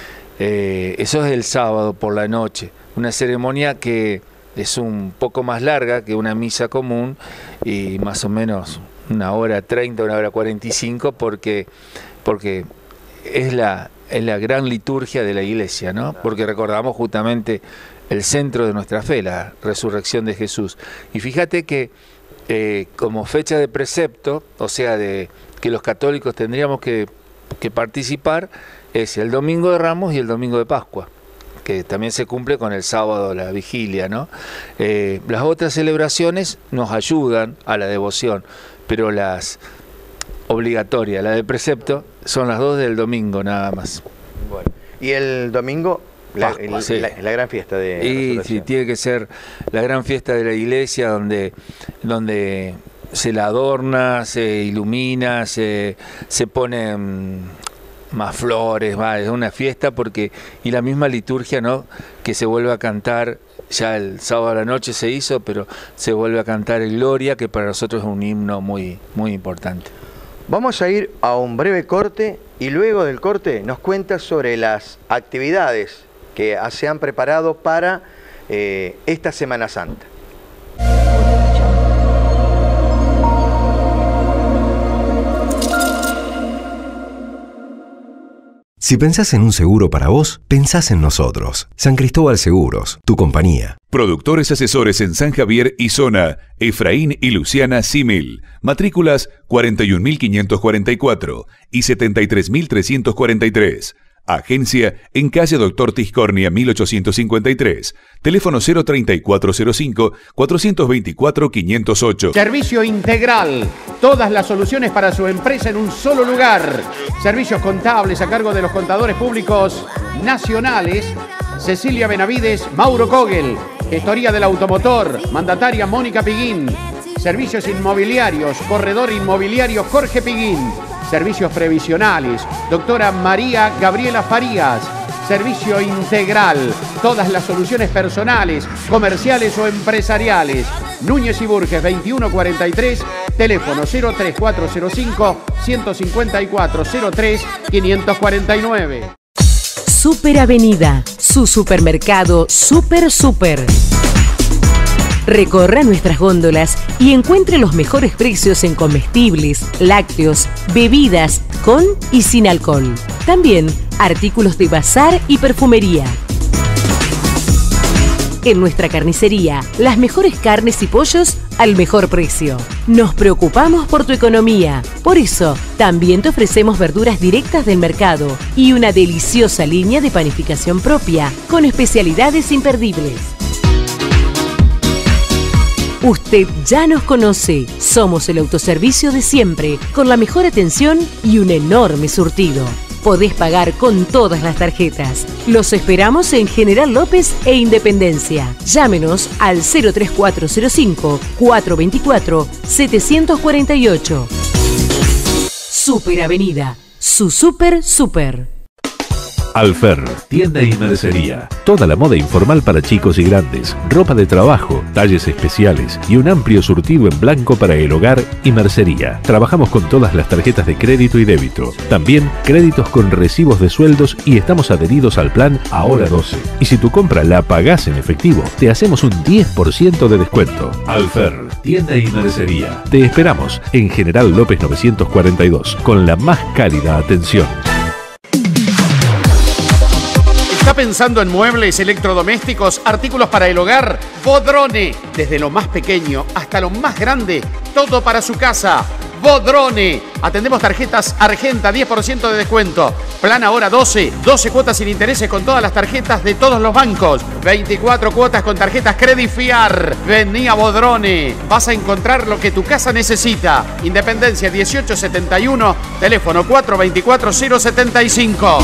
S12: Eh, eso es el sábado por la noche, una ceremonia que es un poco más larga que una misa común, y más o menos una hora treinta, una hora cuarenta y cinco, porque, porque es, la, es la gran liturgia de la iglesia, ¿no? Porque recordamos justamente el centro de nuestra fe, la resurrección de Jesús. Y fíjate que eh, como fecha de precepto, o sea, de que los católicos tendríamos que, que participar, es el Domingo de Ramos y el Domingo de Pascua, que también se cumple con el sábado, la vigilia, ¿no? Eh, las otras celebraciones nos ayudan a la devoción, pero las obligatorias, la de precepto, son las dos del domingo nada más.
S1: Bueno, y el domingo, la,
S12: Pascua,
S1: el,
S12: sí.
S1: la, la gran fiesta de
S12: Y sí, tiene que ser la gran fiesta de la iglesia, donde, donde se la adorna, se ilumina, se, se pone más flores, va, es una fiesta, porque y la misma liturgia, ¿no?, que se vuelve a cantar, ya el sábado a la noche se hizo, pero se vuelve a cantar el Gloria, que para nosotros es un himno muy, muy importante.
S1: Vamos a ir a un breve corte, y luego del corte nos cuentas sobre las actividades que se han preparado para eh, esta Semana Santa.
S2: Si pensás en un seguro para vos, pensás en nosotros. San Cristóbal Seguros, tu compañía.
S3: Productores asesores en San Javier y zona, Efraín y Luciana Símil. Matrículas cuarenta y un mil quinientos cuarenta y cuatro y setenta y tres mil trescientos cuarenta y tres. Agencia en calle Doctor Tiscornia mil ochocientos cincuenta y tres. Teléfono cero treinta y cuatro cero cinco, cuatrocientos veinticuatro, quinientos ocho.
S4: Servicio integral. Todas las soluciones para su empresa en un solo lugar. Servicios contables a cargo de los contadores públicos nacionales. Cecilia Benavides, Mauro Kogel. Gestoría del automotor. Mandataria Mónica Piguín. Servicios inmobiliarios. Corredor inmobiliario Jorge Piguín. Servicios previsionales, doctora María Gabriela Farías. Servicio integral. Todas las soluciones personales, comerciales o empresariales. Núñez y Burges veintiuno cuarenta y tres, teléfono cero tres cuatro cero cinco, uno cinco cuatro, cero tres, quinientos cuarenta y nueve.
S5: Super Avenida, su supermercado Super Super. Recorra nuestras góndolas y encuentre los mejores precios en comestibles, lácteos, bebidas con y sin alcohol. También artículos de bazar y perfumería. En nuestra carnicería, las mejores carnes y pollos al mejor precio. Nos preocupamos por tu economía. Por eso, también te ofrecemos verduras directas del mercado y una deliciosa línea de panificación propia, con especialidades imperdibles. Usted ya nos conoce. Somos el autoservicio de siempre, con la mejor atención y un enorme surtido. Podés pagar con todas las tarjetas. Los esperamos en General López e Independencia. Llámenos al cero tres cuatro cero cinco, cuatro dos cuatro, siete cuatro ocho. Super Avenida, su super super.
S6: Alfer, tienda y mercería. Toda la moda informal para chicos y grandes, ropa de trabajo, talles especiales y un amplio surtido en blanco para el hogar y mercería. Trabajamos con todas las tarjetas de crédito y débito. También créditos con recibos de sueldos y estamos adheridos al plan Ahora doce. Y si tu compra la pagás en efectivo, te hacemos un diez por ciento de descuento. Alfer, tienda y mercería. Te esperamos en General López novecientos cuarenta y dos, con la más cálida atención.
S4: ¿Está pensando en muebles, electrodomésticos, artículos para el hogar? Bodrone. Desde lo más pequeño hasta lo más grande, todo para su casa. Bodrone. Atendemos tarjetas Argenta, diez por ciento de descuento. Plan Ahora doce, doce cuotas sin intereses con todas las tarjetas de todos los bancos. veinticuatro cuotas con tarjetas Credifiar. Vení a Bodrone. Vas a encontrar lo que tu casa necesita. Independencia dieciocho setenta y uno, teléfono cuatro dos cuatro, cero setenta y cinco.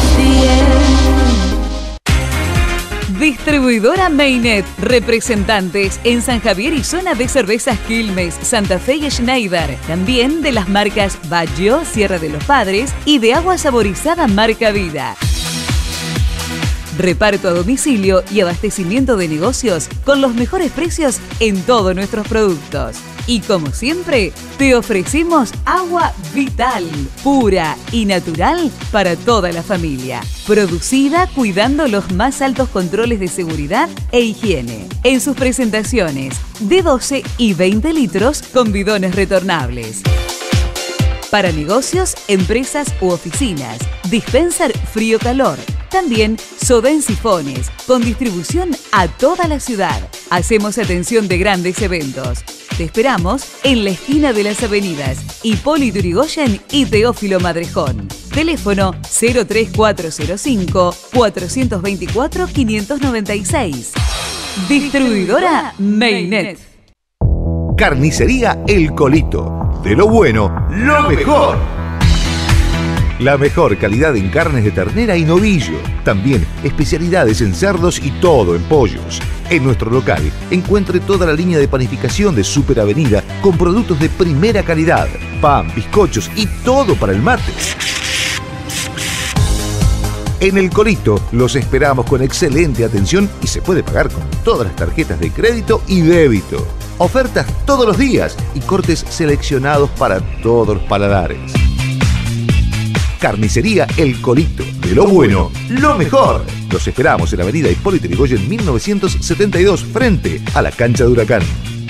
S7: Distribuidora Mainet, representantes en San Javier y zona de cervezas Quilmes, Santa Fe y Schneider. También de las marcas Baggio, Sierra de los Padres y de agua saborizada marca Vida. Reparto a domicilio y abastecimiento de negocios con los mejores precios en todos nuestros productos. Y como siempre, te ofrecemos agua Vital, pura y natural para toda la familia. Producida cuidando los más altos controles de seguridad e higiene. En sus presentaciones de doce y veinte litros con bidones retornables. Para negocios, empresas u oficinas. Dispenser frío-calor. También soda en sifones, con distribución a toda la ciudad. Hacemos atención de grandes eventos. Te esperamos en la esquina de las avenidas Hipólito Yrigoyen y Teófilo Madrejón. Teléfono cero tres cuatro cero cinco, cuatro dos cuatro, cinco nueve seis. Distribuidora Mainet.
S8: Carnicería El Colito. De lo bueno, lo mejor. La mejor calidad en carnes de ternera y novillo. También especialidades en cerdos y todo en pollos. En nuestro local encuentre toda la línea de panificación de Super Avenida con productos de primera calidad. Pan, bizcochos y todo para el mate. En El Colito los esperamos con excelente atención y se puede pagar con todas las tarjetas de crédito y débito. Ofertas todos los días y cortes seleccionados para todos los paladares. Carnicería El Colito. De lo bueno, lo mejor. Los esperamos en la avenida Hipólito Yrigoyen mil novecientos setenta y dos, frente a la cancha de Huracán.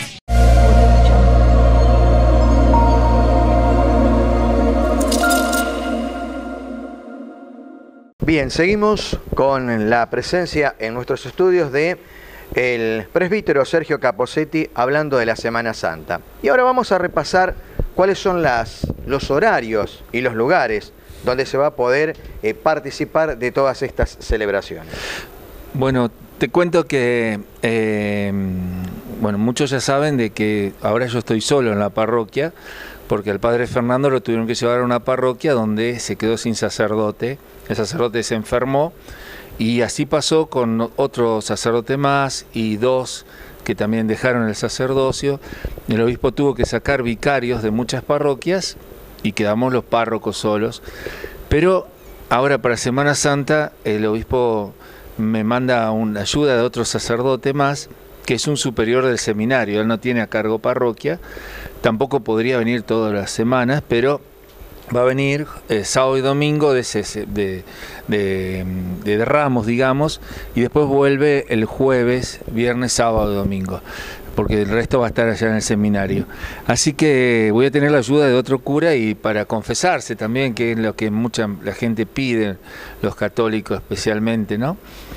S1: Bien, seguimos con la presencia en nuestros estudios de el presbítero Sergio Caposetti hablando de la Semana Santa. Y ahora vamos a repasar cuáles son las, los horarios y los lugares donde se va a poder eh, participar de todas estas celebraciones.
S12: Bueno, te cuento que, eh, bueno, muchos ya saben de que ahora yo estoy solo en la parroquia, porque al padre Fernando lo tuvieron que llevar a una parroquia donde se quedó sin sacerdote, el sacerdote se enfermó, y así pasó con otro sacerdote más y dos que también dejaron el sacerdocio. El obispo tuvo que sacar vicarios de muchas parroquias y quedamos los párrocos solos, pero ahora para Semana Santa el obispo me manda una ayuda de otro sacerdote más, que es un superior del seminario. Él no tiene a cargo parroquia, tampoco podría venir todas las semanas, pero va a venir eh, sábado y domingo de, ese, de, de, de, de Ramos, digamos, y después vuelve el jueves, viernes, sábado y domingo, porque el resto va a estar allá en el seminario. Así que voy a tener la ayuda de otro cura y para confesarse también, que es lo que mucha la gente pide, los católicos especialmente, ¿no?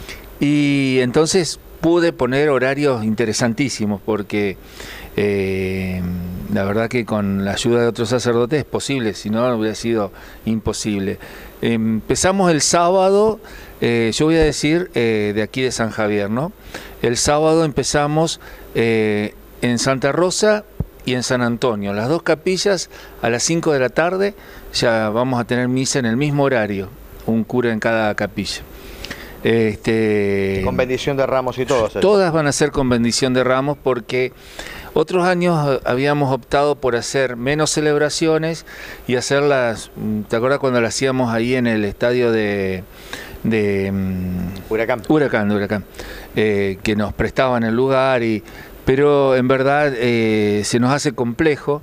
S12: Y entonces pude poner horarios interesantísimos, porque eh, la verdad que con la ayuda de otros sacerdotes es posible, si no hubiera sido imposible. Eh, empezamos el sábado, eh, yo voy a decir eh, de aquí de San Javier, ¿no? El sábado empezamos eh, en Santa Rosa y en San Antonio, las dos capillas, a las cinco de la tarde ya vamos a tener misa en el mismo horario, un cura en cada capilla. Este,
S1: con bendición de ramos y todo.
S12: Todas van a ser con bendición de ramos, porque otros años habíamos optado por hacer menos celebraciones y hacerlas, ¿te acuerdas cuando las hacíamos ahí en el estadio de, de
S1: Huracán?
S12: Huracán, de Huracán, eh, que nos prestaban el lugar, y, pero en verdad eh, se nos hace complejo.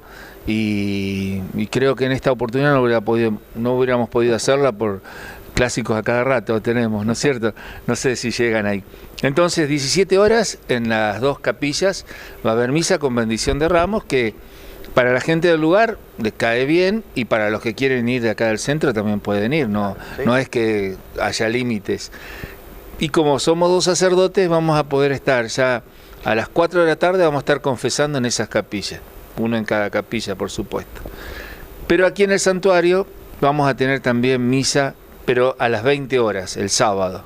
S12: Y, y creo que en esta oportunidad no, hubiera podido, no hubiéramos podido hacerla por clásicos a cada rato tenemos, ¿no es cierto? No sé si llegan ahí. Entonces, diecisiete horas en las dos capillas va a haber misa con bendición de ramos, que para la gente del lugar les cae bien, y para los que quieren ir de acá del centro también pueden ir, no, ¿sí? No es que haya límites. Y como somos dos sacerdotes, vamos a poder estar ya a las cuatro de la tarde, vamos a estar confesando en esas capillas, uno en cada capilla, por supuesto. Pero aquí en el santuario vamos a tener también misa, pero a las veinte horas, el sábado.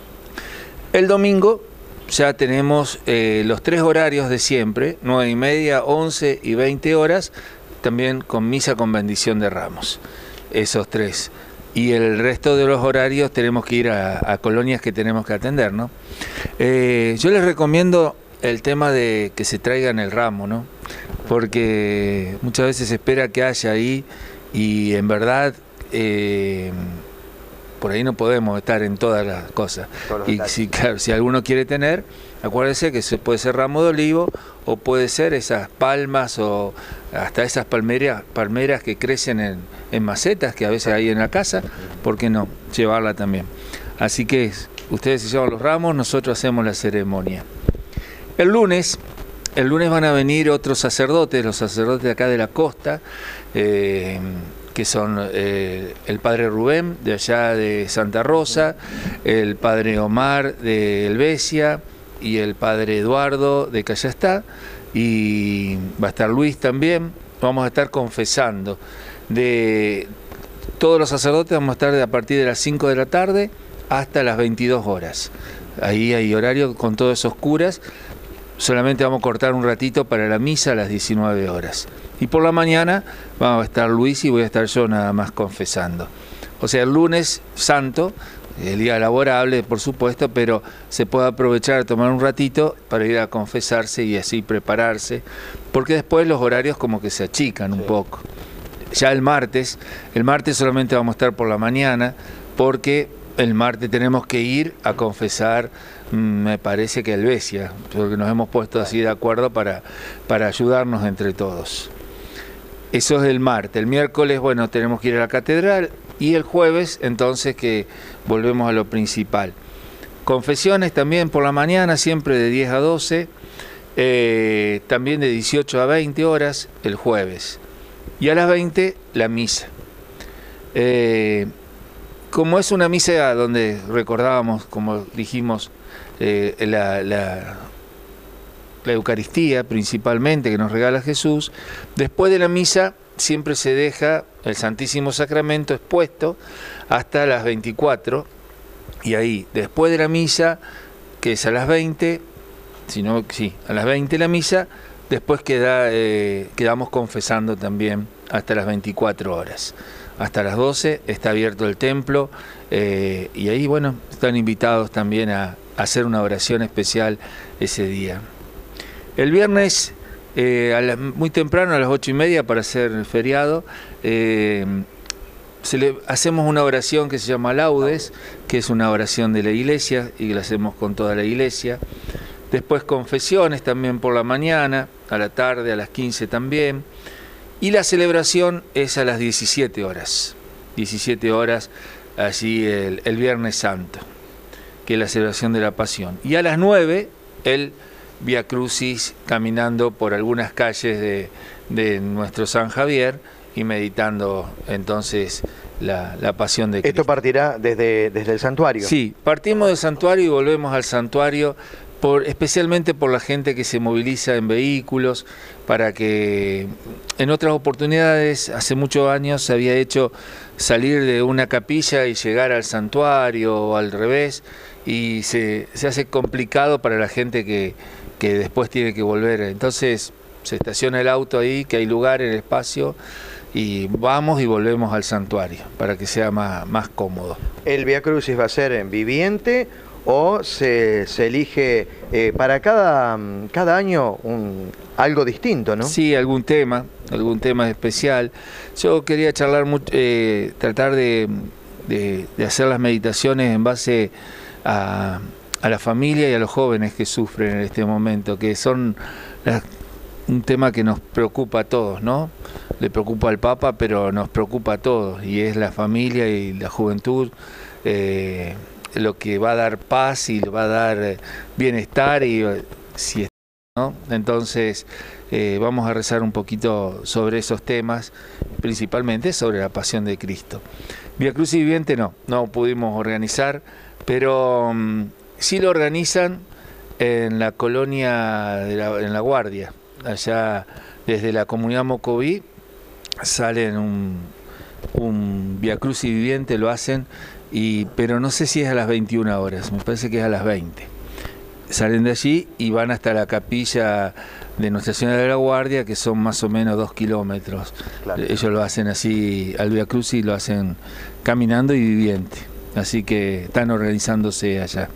S12: El domingo ya tenemos eh, los tres horarios de siempre, nueve y media, once y veinte horas, también con misa con bendición de ramos, esos tres. Y el resto de los horarios tenemos que ir a, a colonias que tenemos que atender, ¿no? Eh, yo les recomiendo el tema de que se traigan el ramo, ¿no? Porque muchas veces se espera que haya ahí, y en verdad Eh, por ahí no podemos estar en todas las cosas. Y si, claro, si alguno quiere tener, acuérdese que se puede ser ramo de olivo, o puede ser esas palmas, o hasta esas palmeras, palmeras que crecen en, en macetas que a veces hay en la casa. ¿Por qué no llevarla también? Así que ustedes se llevan los ramos, nosotros hacemos la ceremonia. El lunes, el lunes van a venir otros sacerdotes, los sacerdotes de acá de la costa, eh, que son eh, el padre Rubén, de allá de Santa Rosa, el padre Omar de Helvecia y el padre Eduardo de Callastá, y va a estar Luis también. Vamos a estar confesando. De todos los sacerdotes vamos a estar de a partir de las cinco de la tarde hasta las veintidós horas. Ahí hay horario con todos esos curas. Solamente vamos a cortar un ratito para la misa a las diecinueve horas. Y por la mañana vamos a estar Luis y voy a estar yo nada más confesando. O sea, el lunes santo, el día laborable, por supuesto, pero se puede aprovechar a tomar un ratito para ir a confesarse y así prepararse, porque después los horarios como que se achican un poco. Ya el martes, el martes solamente vamos a estar por la mañana, porque el martes tenemos que ir a confesar, me parece que a Helvecia, porque nos hemos puesto así de acuerdo para, para ayudarnos entre todos. Eso es el martes. El miércoles, bueno, tenemos que ir a la catedral, y el jueves, entonces, que volvemos a lo principal. Confesiones también por la mañana, siempre de diez a doce, eh, también de dieciocho a veinte horas el jueves. Y a las veinte, la misa. Eh, como es una misa donde recordábamos, como dijimos, eh, la... la la Eucaristía principalmente que nos regala Jesús, después de la misa siempre se deja el Santísimo Sacramento expuesto hasta las veinticuatro, y ahí, después de la misa, que es a las veinte, si no, sí, a las veinte la misa, después queda, eh, quedamos confesando también hasta las veinticuatro horas. Hasta las doce está abierto el templo, eh, y ahí, bueno, están invitados también a, a hacer una oración especial ese día. El viernes, eh, a la, muy temprano, a las ocho y media, para hacer el feriado, eh, se le, hacemos una oración que se llama Laudes, que es una oración de la iglesia y que la hacemos con toda la iglesia. Después confesiones también por la mañana, a la tarde, a las quince también. Y la celebración es a las diecisiete horas. diecisiete horas allí el, el Viernes Santo, que es la celebración de la Pasión. Y a las nueve el Vía Crucis caminando por algunas calles de, de nuestro San Javier y meditando entonces la, la Pasión de Cristo.
S1: ¿Esto partirá desde, desde el santuario?
S12: Sí, partimos del santuario y volvemos al santuario, por, especialmente por la gente que se moviliza en vehículos, para que en otras oportunidades, hace muchos años, se había hecho salir de una capilla y llegar al santuario o al revés, y se, se hace complicado para la gente que, que después tiene que volver. Entonces se estaciona el auto ahí, que hay lugar en el espacio, y vamos y volvemos al santuario para que sea más, más cómodo.
S1: ¿El Vía Crucis va a ser en viviente o se, se elige eh, para cada, cada año un, algo distinto, ¿no?
S12: Sí, algún tema, algún tema especial. Yo quería charlar, mucho, eh, tratar de, de, de hacer las meditaciones en base a, a la familia y a los jóvenes que sufren en este momento, que son las, un tema que nos preocupa a todos, ¿no? Le preocupa al Papa, pero nos preocupa a todos, y es la familia y la juventud, eh, lo que va a dar paz y va a dar bienestar, y si es, ¿no? Entonces eh, vamos a rezar un poquito sobre esos temas, principalmente sobre la Pasión de Cristo. Vía Crucis Viviente no, no pudimos organizar, pero um, sí lo organizan en la colonia de la, en La Guardia, allá desde la comunidad Mocoví salen un, un Vía Crucis Viviente, lo hacen, y, pero no sé si es a las veintiuna horas, me parece que es a las veinte. Salen de allí y van hasta la capilla de Nuestra Señora de la Guardia, que son más o menos dos kilómetros. Claro. Ellos lo hacen así, al Vía Crucis lo hacen caminando y viviente, así que están organizándose allá.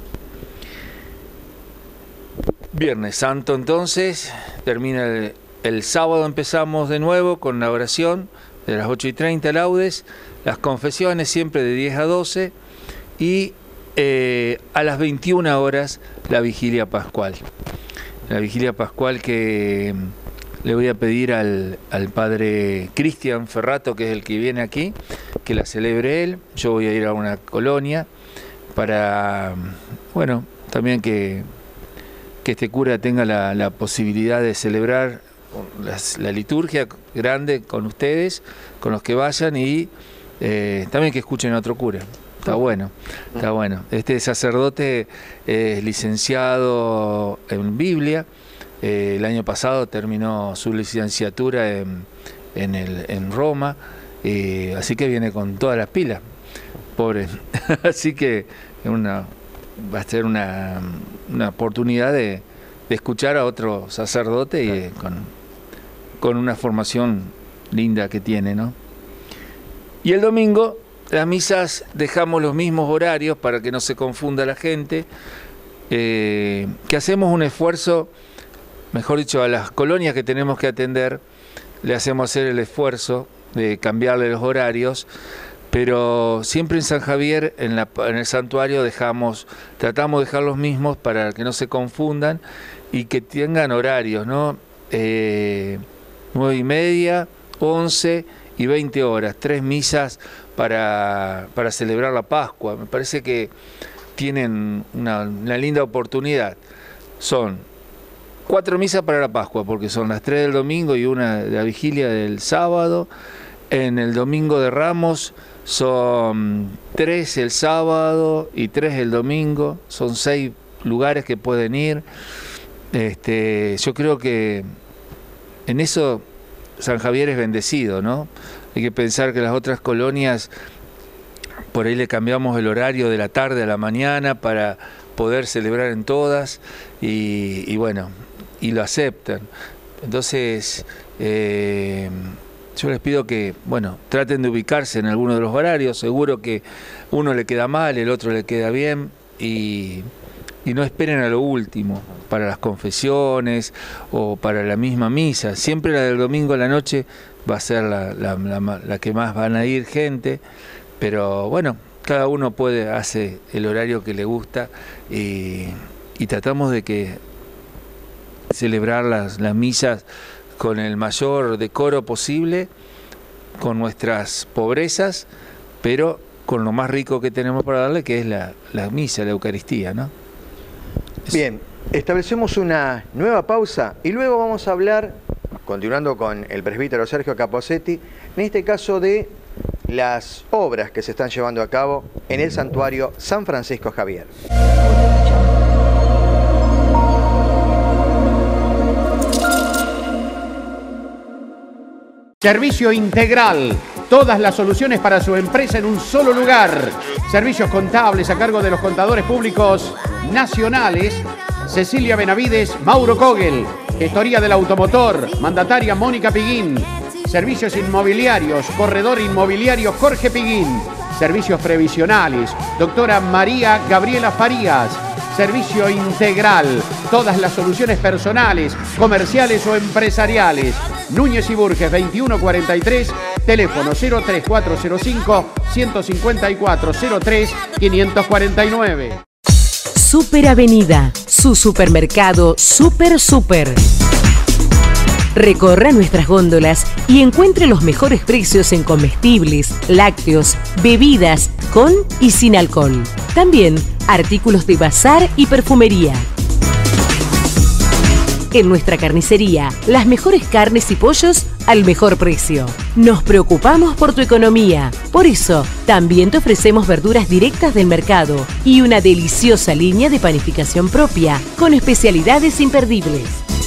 S12: Viernes Santo entonces, termina el, el sábado, empezamos de nuevo con la oración de las ocho y treinta laudes, las confesiones siempre de diez a doce, y eh, a las veintiuna horas la vigilia pascual. La vigilia pascual que le voy a pedir al, al padre Cristian Ferrato, que es el que viene aquí, que la celebre él. Yo voy a ir a una colonia para, bueno, también que, que este cura tenga la, la posibilidad de celebrar la, la liturgia grande con ustedes, con los que vayan, y eh, también que escuchen a otro cura. Está bueno, está bueno. Este sacerdote es licenciado en Biblia. Eh, el año pasado terminó su licenciatura en, en, el, en Roma, eh, así que viene con todas las pilas, pobre. Así que una, va a ser una, una oportunidad de, de escuchar a otro sacerdote, y eh, con, con una formación linda que tiene, ¿no? Y el domingo, las misas dejamos los mismos horarios para que no se confunda la gente, eh, que hacemos un esfuerzo, mejor dicho, a las colonias que tenemos que atender, le hacemos hacer el esfuerzo de cambiarle los horarios, pero siempre en San Javier, en, la, en el santuario, dejamos, tratamos de dejar los mismos para que no se confundan y que tengan horarios, ¿no? Eh, nueve y media, once y veinte horas, tres misas para, para celebrar la Pascua. Me parece que tienen una, una linda oportunidad. Son cuatro misas para la Pascua, porque son las tres del domingo y una de la vigilia del sábado. En el domingo de Ramos son tres el sábado y tres el domingo. Son seis lugares que pueden ir. Este, yo creo que en eso San Javier es bendecido, ¿no? Hay que pensar que las otras colonias, por ahí le cambiamos el horario de la tarde a la mañana para poder celebrar en todas, y, y bueno, y lo aceptan. Entonces, eh, yo les pido que, bueno, traten de ubicarse en alguno de los horarios. Seguro que uno le queda mal, el otro le queda bien, y, y no esperen a lo último. para las confesiones o para la misma misa. Siempre la del domingo a la noche va a ser la, la, la, la que más van a ir gente, pero bueno, cada uno puede, hace el horario que le gusta y, y tratamos de que celebrar las, las misas con el mayor decoro posible, con nuestras pobrezas, pero con lo más rico que tenemos para darle, que es la, la misa, la Eucaristía, ¿no?
S1: Bien, establecemos una nueva pausa y luego vamos a hablar, continuando con el presbítero Sergio Capozzetti, en este caso de las obras que se están llevando a cabo en el santuario San Francisco Javier.
S4: Servicio integral. Todas las soluciones para su empresa en un solo lugar. Servicios contables a cargo de los contadores públicos nacionales. Cecilia Benavides, Mauro Kogel. Gestoría del automotor. Mandataria Mónica Piguín. Servicios inmobiliarios. Corredor inmobiliario Jorge Piguín. Servicios previsionales. Doctora María Gabriela Farías. Servicio integral. Todas las soluciones personales, comerciales o empresariales. Núñez y Burges veintiuno cuarenta y tres, teléfono cero tres cuatro cero cinco, uno cinco cuatro, cero tres, quinientos cuarenta y nueve.
S5: Super Avenida, su supermercado Super Super. Recorra nuestras góndolas y encuentre los mejores precios en comestibles, lácteos, bebidas, con y sin alcohol. También artículos de bazar y perfumería. En nuestra carnicería, las mejores carnes y pollos al mejor precio. Nos preocupamos por tu economía. Por eso, también te ofrecemos verduras directas del mercado y una deliciosa línea de panificación propia, con especialidades imperdibles.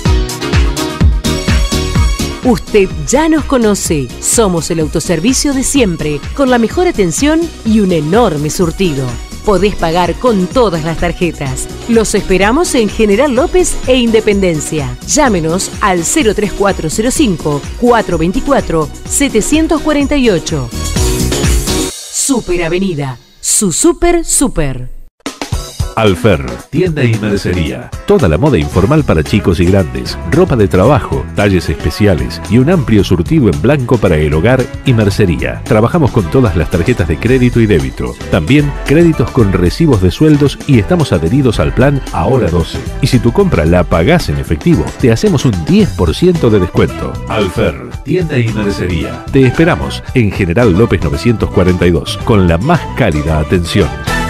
S5: Usted ya nos conoce. Somos el autoservicio de siempre, con la mejor atención y un enorme surtido. Podés pagar con todas las tarjetas. Los esperamos en General López e Independencia. Llámenos al cero tres cuatro cero cinco, cuatro dos cuatro, siete cuatro ocho. Super Avenida, su super super.
S6: Alfer, tienda y mercería. Toda la moda informal para chicos y grandes, ropa de trabajo, talles especiales y un amplio surtido en blanco para el hogar y mercería. Trabajamos con todas las tarjetas de crédito y débito. También créditos con recibos de sueldos y estamos adheridos al plan Ahora doce. Y si tu compra la pagás en efectivo, te hacemos un diez por ciento de descuento. Alfer, tienda y mercería. Te esperamos en General López novecientos cuarenta y dos, con la más cálida atención.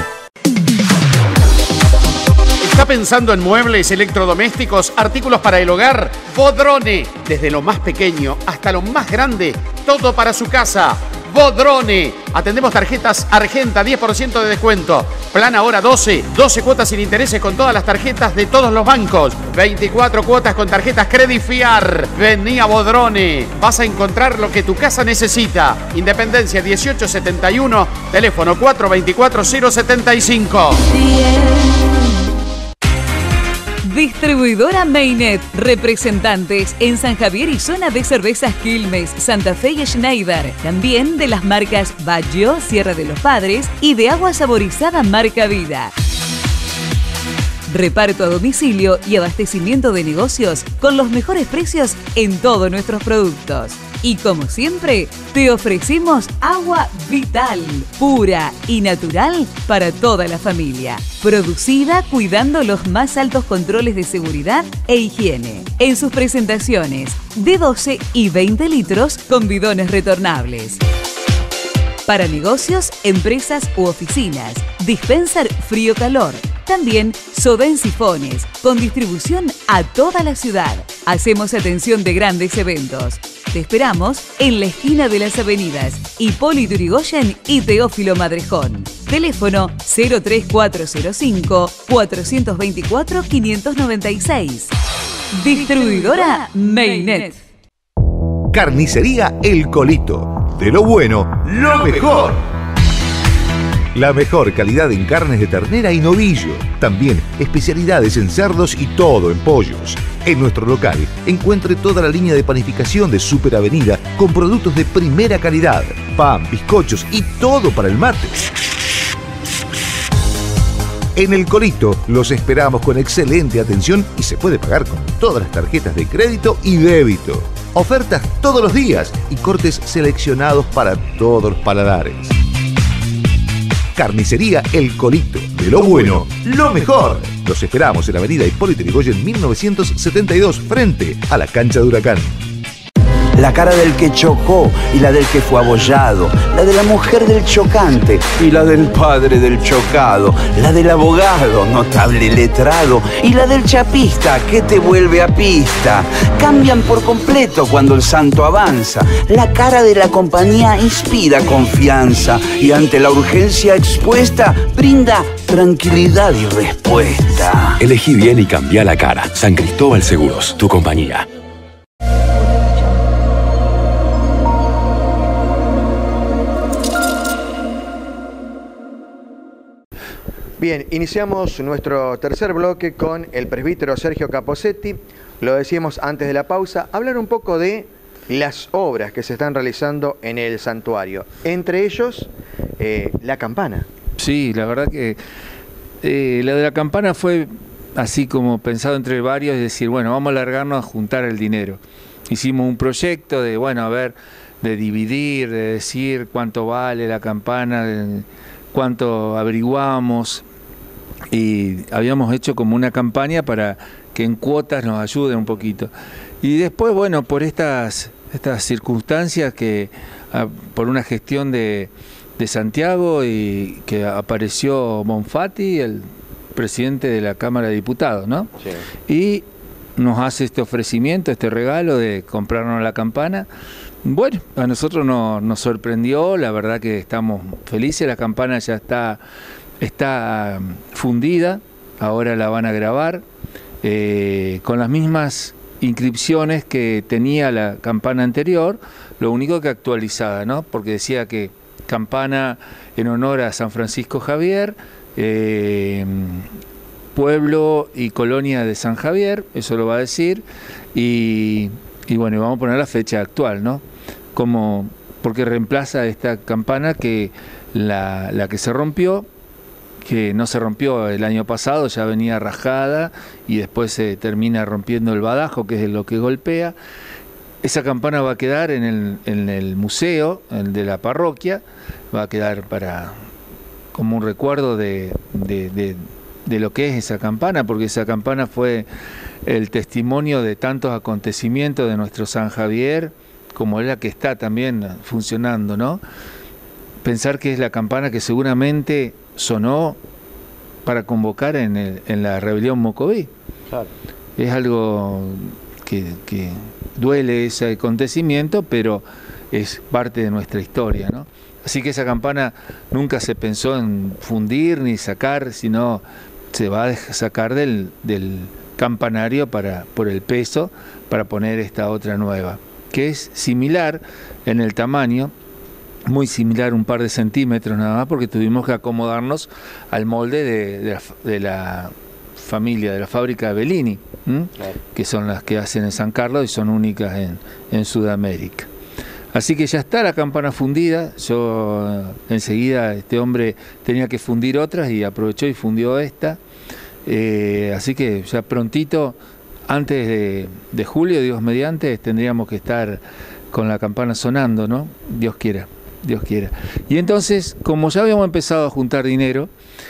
S4: ¿Está pensando en muebles, electrodomésticos, artículos para el hogar? Bodrone. Desde lo más pequeño hasta lo más grande, todo para su casa. Bodrone. Atendemos tarjetas Argenta, diez por ciento de descuento. Plan Ahora doce, doce cuotas sin intereses con todas las tarjetas de todos los bancos. veinticuatro cuotas con tarjetas Credit Fiar. Vení a Bodrone. Vas a encontrar lo que tu casa necesita. Independencia dieciocho setenta y uno, teléfono cuatro dos cuatro, cero siete cinco.
S7: Distribuidora Mainet, representantes en San Javier y zona de cervezas Quilmes, Santa Fe y Schneider. También de las marcas Baggio, Sierra de los Padres y de agua saborizada Marca Vida. Reparto a domicilio y abastecimiento de negocios con los mejores precios en todos nuestros productos. Y como siempre, te ofrecemos agua Vital, pura y natural para toda la familia. Producida cuidando los más altos controles de seguridad e higiene. En sus presentaciones de doce y veinte litros con bidones retornables. Para negocios, empresas u oficinas. Dispenser frío-calor. También soda en sifones, con distribución a toda la ciudad. Hacemos atención de grandes eventos. Te esperamos en la esquina de las avenidas Hipólito Yrigoyen y Teófilo Madrejón. Teléfono cero tres cuatro cero cinco, cuatro dos cuatro, cinco nueve seis. Distribuidora Mainet.
S8: Carnicería El Colito. De lo bueno, lo mejor. La mejor calidad en carnes de ternera y novillo. También especialidades en cerdos y todo en pollos. En nuestro local encuentre toda la línea de panificación de Super Avenida con productos de primera calidad. Pan, bizcochos y todo para el mate. En El Colito los esperamos con excelente atención y se puede pagar con todas las tarjetas de crédito y débito. Ofertas todos los días y cortes seleccionados para todos los paladares. Carnicería El Colito. De lo bueno, lo mejor. Los esperamos en la avenida Hipólito Yrigoyen mil novecientos setenta y dos, frente a la cancha de Huracán.
S11: La cara del que chocó y la del que fue abollado, la de la mujer del chocante y la del padre del chocado, la del abogado, notable letrado, y la del chapista que te vuelve a pista. Cambian por completo cuando el santo avanza. La cara de la compañía inspira confianza y ante la urgencia expuesta brinda tranquilidad y respuesta.
S2: Elegí bien y cambia la cara. San Cristóbal Seguros, tu compañía.
S1: Bien, iniciamos nuestro tercer bloque con el presbítero Sergio Capozzetti. Lo decíamos antes de la pausa, hablar un poco de las obras que se están realizando en el santuario. Entre ellos, eh, la campana.
S12: Sí, la verdad que eh, la de la campana fue así como pensado entre varios, es decir, bueno, vamos a largarnos a juntar el dinero. Hicimos un proyecto de, bueno, a ver, de dividir, de decir cuánto vale la campana, de cuánto averiguamos, y habíamos hecho como una campaña para que en cuotas nos ayude un poquito. Y después, bueno, por estas, estas circunstancias que, a, por una gestión de, de Santiago, y que apareció Bonfatti, el presidente de la Cámara de Diputados, ¿no? Sí. Y nos hace este ofrecimiento, este regalo de comprarnos la campana. Bueno, a nosotros no, nos sorprendió, la verdad que estamos felices, la campana ya está, está fundida, ahora la van a grabar, eh, con las mismas inscripciones que tenía la campana anterior, lo único que actualizada, ¿no? Porque decía que campana en honor a San Francisco Javier, eh, pueblo y colonia de San Javier, eso lo va a decir, y, y bueno, vamos a poner la fecha actual, ¿no? Como, porque reemplaza esta campana que la, la que se rompió, que no se rompió el año pasado, ya venía rajada y después se termina rompiendo el badajo, que es lo que golpea. Esa campana va a quedar en el, en el museo, el de la parroquia, va a quedar para como un recuerdo de, de, de, de lo que es esa campana, porque esa campana fue el testimonio de tantos acontecimientos de nuestro San Javier, como es la que está también funcionando, ¿no? Pensar que es la campana que seguramente sonó para convocar en, el, en la rebelión Mocoví. Claro. Es algo que, que duele ese acontecimiento, pero es parte de nuestra historia, ¿no? Así que esa campana nunca se pensó en fundir ni sacar, sino se va a sacar del, del campanario para, por el peso, para poner esta otra nueva, que es similar en el tamaño, muy similar, un par de centímetros nada más, porque tuvimos que acomodarnos al molde de, de, la, de la familia, de la fábrica de Bellini, claro, que son las que hacen en San Carlos y son únicas en, en Sudamérica. Así que ya está la campana fundida. Yo enseguida, este hombre tenía que fundir otras y aprovechó y fundió esta, eh, así que ya prontito, antes de, de julio, Dios mediante, tendríamos que estar con la campana sonando, ¿no? Dios quiera, Dios quiera. Y entonces, como ya habíamos empezado a juntar dinero,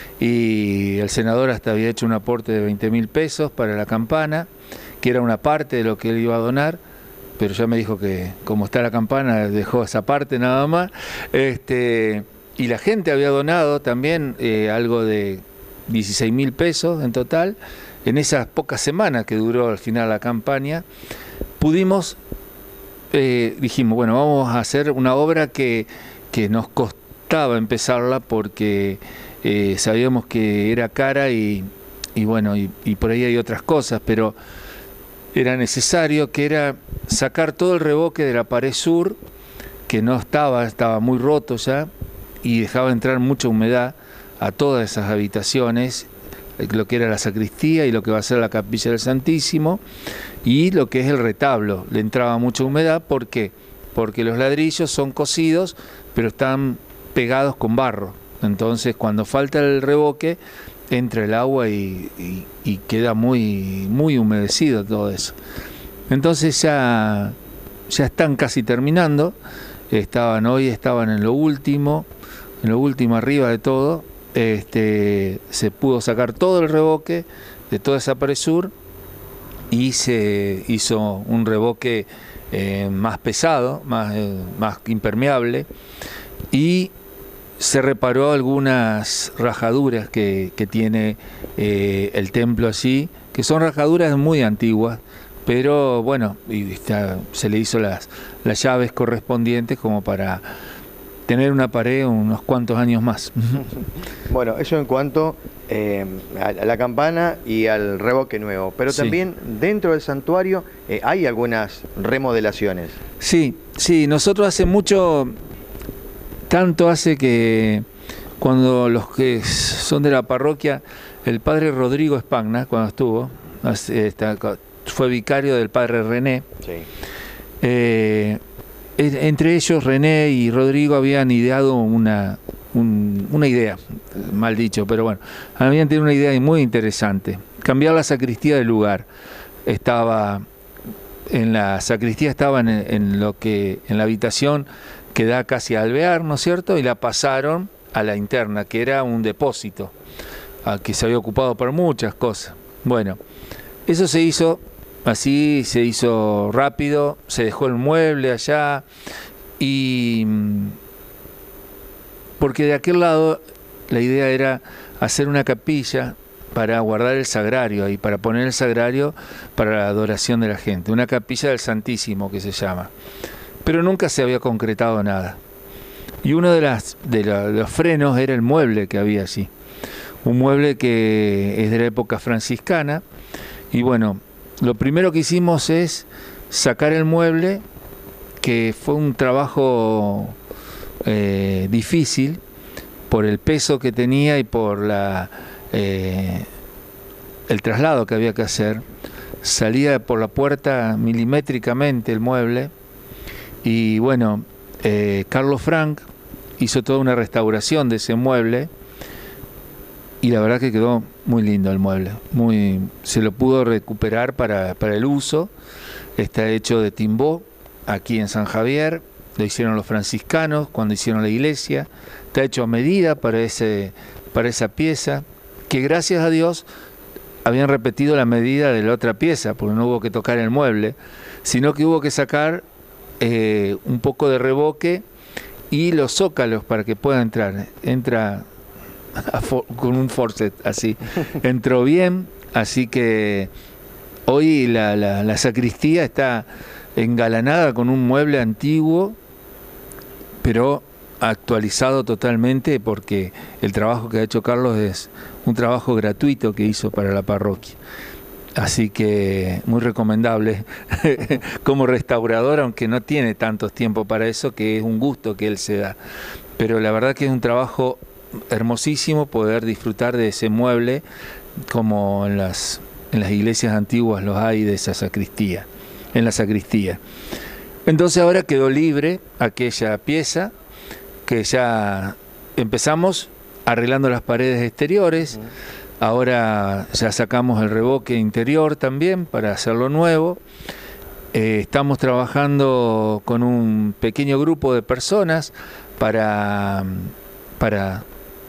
S12: y el senador hasta había hecho un aporte de veinte mil pesos para la campana, que era una parte de lo que él iba a donar, pero ya me dijo que como está la campana, dejó esa parte nada más, este, y la gente había donado también eh, algo de dieciséis mil pesos en total. En esas pocas semanas que duró al final la campaña, pudimos, eh, dijimos, bueno, vamos a hacer una obra que, que nos costaba empezarla porque eh, sabíamos que era cara y, y bueno, y, y por ahí hay otras cosas, pero era necesario, que era sacar todo el revoque de la pared sur, que no estaba, estaba muy roto ya, y dejaba entrar mucha humedad a todas esas habitaciones, lo que era la sacristía y lo que va a ser la capilla del Santísimo, y lo que es el retablo. Le entraba mucha humedad, ¿por qué? Porque los ladrillos son cocidos, pero están pegados con barro. Entonces, cuando falta el revoque, entra el agua y, y, y queda muy, muy humedecido todo eso. Entonces ya, ya están casi terminando, estaban hoy, estaban en lo último, en lo último arriba de todo, este, se pudo sacar todo el revoque de toda esa pared sur y se hizo un revoque eh, más pesado, más, eh, más impermeable, y se reparó algunas rajaduras que, que tiene eh, el templo allí, que son rajaduras muy antiguas, pero bueno, y está, se le hizo las, las llaves correspondientes como para tener una pared unos cuantos años más.
S1: Bueno, eso en cuanto eh, a la campana y al revoque nuevo, pero
S12: Sí.
S1: también dentro del santuario eh, hay algunas remodelaciones.
S12: Sí, sí, nosotros hace mucho, tanto hace que cuando los que son de la parroquia, el padre Rodrigo Espagna, cuando estuvo, hace- está- fue vicario del padre René,
S1: Sí.
S12: eh, en- entre ellos René y Rodrigo habían ideado una, un- una idea, mal dicho, pero bueno, habían tenido una idea muy interesante, cambiar la sacristía del lugar. Estaba en la sacristía, estaba en, en lo que en la habitación que da casi al alvear, ¿no es cierto? Y la pasaron a la interna, que era un depósito, a que se había ocupado por muchas cosas. Bueno, eso se hizo así, se hizo rápido, se dejó el mueble allá, y mm, porque de aquel lado la idea era hacer una capilla para guardar el sagrario ahí, para poner el sagrario para la adoración de la gente, una capilla del Santísimo que se llama, pero nunca se había concretado nada. Y uno de, las, de, la- de los frenos era el mueble que había allí, un mueble que es de la época franciscana, y bueno, lo primero que hicimos es sacar el mueble, que fue un trabajo eh, difícil por el peso que tenía y por la eh, el traslado que había que hacer. Salía por la puerta milimétricamente el mueble, y bueno, eh, Carlos Frank hizo toda una restauración de ese mueble, y la verdad que quedó muy lindo el mueble, muy, se lo pudo recuperar para, para el uso. Está hecho de timbó aquí en San Javier, lo hicieron los franciscanos cuando hicieron la iglesia, está hecho a medida para, ese, para esa pieza, que gracias a Dios habían repetido la medida de la otra pieza, porque no hubo que tocar el mueble, sino que hubo que sacar eh, un poco de revoque y los zócalos para que pueda entrar. Entra a for- con un forcet así, entró bien, así que hoy la, la, la sacristía está engalanada con un mueble antiguo, pero actualizado totalmente, porque el trabajo que ha hecho Carlos es un trabajo gratuito que hizo para la parroquia. Así que muy recomendable como restaurador, aunque no tiene tantos tiempo para eso, que es un gusto que él se da. Pero la verdad que es un trabajo hermosísimo poder disfrutar de ese mueble como en las, en las iglesias antiguas los hay de esa sacristía, en la sacristía. Entonces ahora quedó libre aquella pieza que ya empezamos arreglando las paredes exteriores. Ahora ya sacamos el revoque interior también para hacerlo nuevo. Eh, estamos trabajando con un pequeño grupo de personas para, para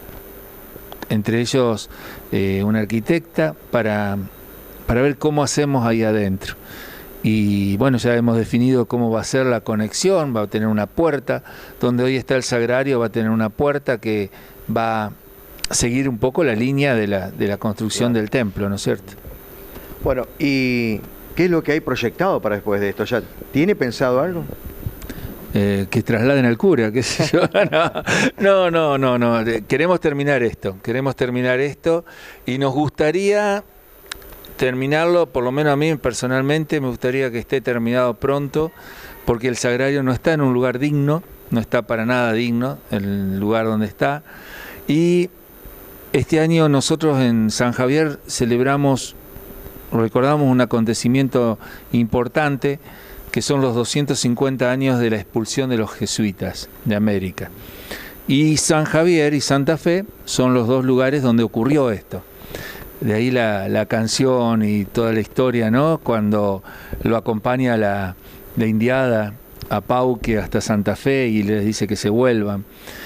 S12: entre ellos eh, una arquitecta, para, para ver cómo hacemos ahí adentro. Y bueno, ya hemos definido cómo va a ser la conexión, va a tener una puerta, donde hoy está el sagrario va a tener una puerta que va a seguir un poco la línea de la, de la construcción del templo, ¿no es cierto?
S1: Bueno, ¿y qué es lo que hay proyectado para después de esto? ¿Ya tiene pensado algo?
S12: Eh, que trasladen al cura, qué sé yo. No, no, no, no, no. Queremos terminar esto, queremos terminar esto y nos gustaría terminarlo, por lo menos a mí personalmente me gustaría que esté terminado pronto, porque el sagrario no está en un lugar digno, no está para nada digno el lugar donde está. Y este año nosotros en San Javier celebramos, recordamos un acontecimiento importante, que son los doscientos cincuenta años de la expulsión de los jesuitas de América. Y San Javier y Santa Fe son los dos lugares donde ocurrió esto. De ahí la, la canción y toda la historia, ¿no? Cuando lo acompaña la, la indiada a Pauque hasta Santa Fe y les dice que se vuelvan.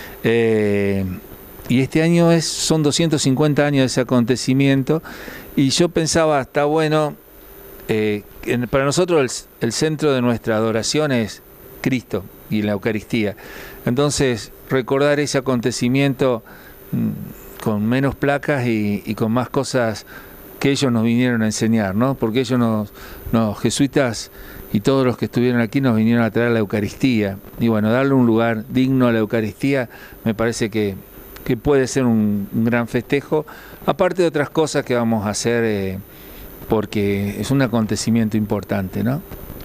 S12: Eh, y este año es, son doscientos cincuenta años de ese acontecimiento, y yo pensaba, está bueno, eh, en, para nosotros el, el centro de nuestra adoración es Cristo y la Eucaristía. Entonces, recordar ese acontecimiento mmm, con menos placas y, y con más cosas que ellos nos vinieron a enseñar, ¿no? Porque ellos, nos, los jesuitas y todos los que estuvieron aquí nos vinieron a traer la Eucaristía. Y bueno, darle un lugar digno a la Eucaristía me parece que, que puede ser un, un gran festejo, aparte de otras cosas que vamos a hacer, eh, porque es un acontecimiento importante, ¿no?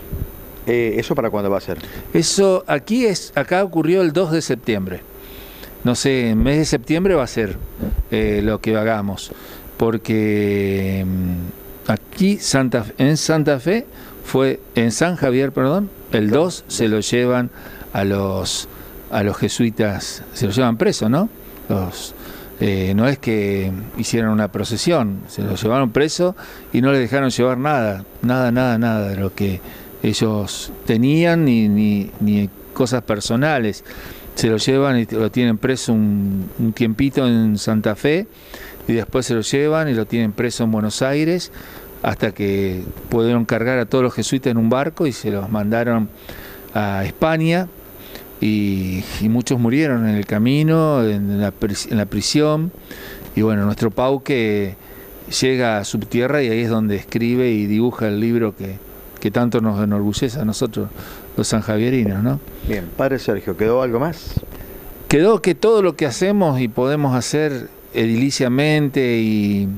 S1: Eh, ¿Eso para cuándo va a ser?
S12: Eso aquí es, acá ocurrió el dos de septiembre. No sé, en mes de septiembre va a ser eh, lo que hagamos, porque mmm, aquí Santa, en Santa Fe fue, en San Javier, perdón, el dos se lo llevan a los a los jesuitas, se los llevan presos, ¿no? Los, eh, no es que hicieron una procesión, se los llevaron presos y no les dejaron llevar nada, nada, nada, nada de lo que ellos tenían, ni, ni, ni cosas personales. Se lo llevan y lo tienen preso un, un tiempito en Santa Fe, y después se lo llevan y lo tienen preso en Buenos Aires, hasta que pudieron cargar a todos los jesuitas en un barco y se los mandaron a España, y, y muchos murieron en el camino, en la, en la prisión. Y bueno, nuestro Pauque llega a su tierra y ahí es donde escribe y dibuja el libro que, que tanto nos enorgullece a nosotros, los sanjavierinos, ¿no?
S1: Bien, Padre Sergio, ¿quedó algo más?
S12: Quedó que todo lo que hacemos y podemos hacer ediliciamente y,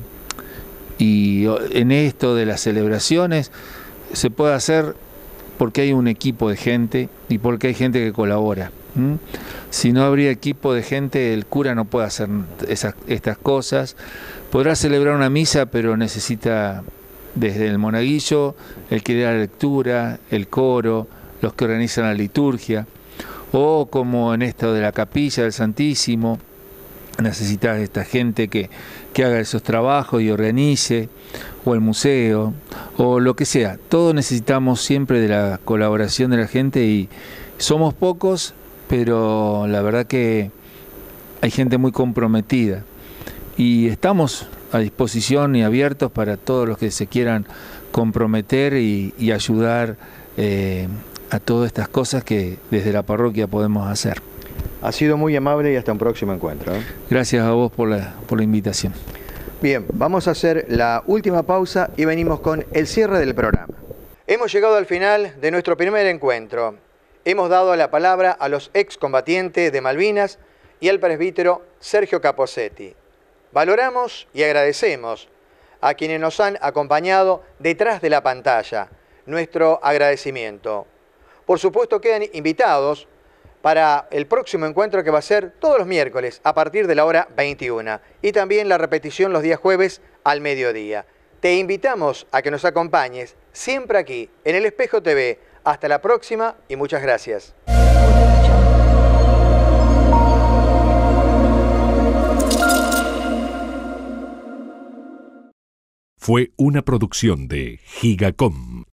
S12: y en esto de las celebraciones se puede hacer porque hay un equipo de gente y porque hay gente que colabora. ¿Mm? Si no habría equipo de gente, el cura no puede hacer esas, estas cosas. Podrá celebrar una misa, pero necesita desde el monaguillo, el que da la lectura, el coro, los que organizan la liturgia, o como en esto de la capilla del Santísimo, necesitas esta gente que, que haga esos trabajos y organice, o el museo, o lo que sea. Todos necesitamos siempre de la colaboración de la gente, y somos pocos, pero la verdad que hay gente muy comprometida, y estamos a disposición y abiertos para todos los que se quieran comprometer y, y ayudar eh, a todas estas cosas que desde la parroquia podemos hacer.
S1: Ha sido muy amable y hasta un próximo encuentro, ¿eh?
S12: Gracias a vos por la, por la invitación.
S1: Bien, vamos a hacer la última pausa y venimos con el cierre del programa. Hemos llegado al final de nuestro primer encuentro. Hemos dado la palabra a los excombatientes de Malvinas y al presbítero Sergio Capozzetti. Valoramos y agradecemos a quienes nos han acompañado detrás de la pantalla. Nuestro agradecimiento. Por supuesto, quedan invitados para el próximo encuentro, que va a ser todos los miércoles a partir de la hora veintiuna, y también la repetición los días jueves al mediodía. Te invitamos a que nos acompañes siempre aquí en El Espejo T V. Hasta la próxima y muchas gracias.
S2: Fue una producción de Gigacom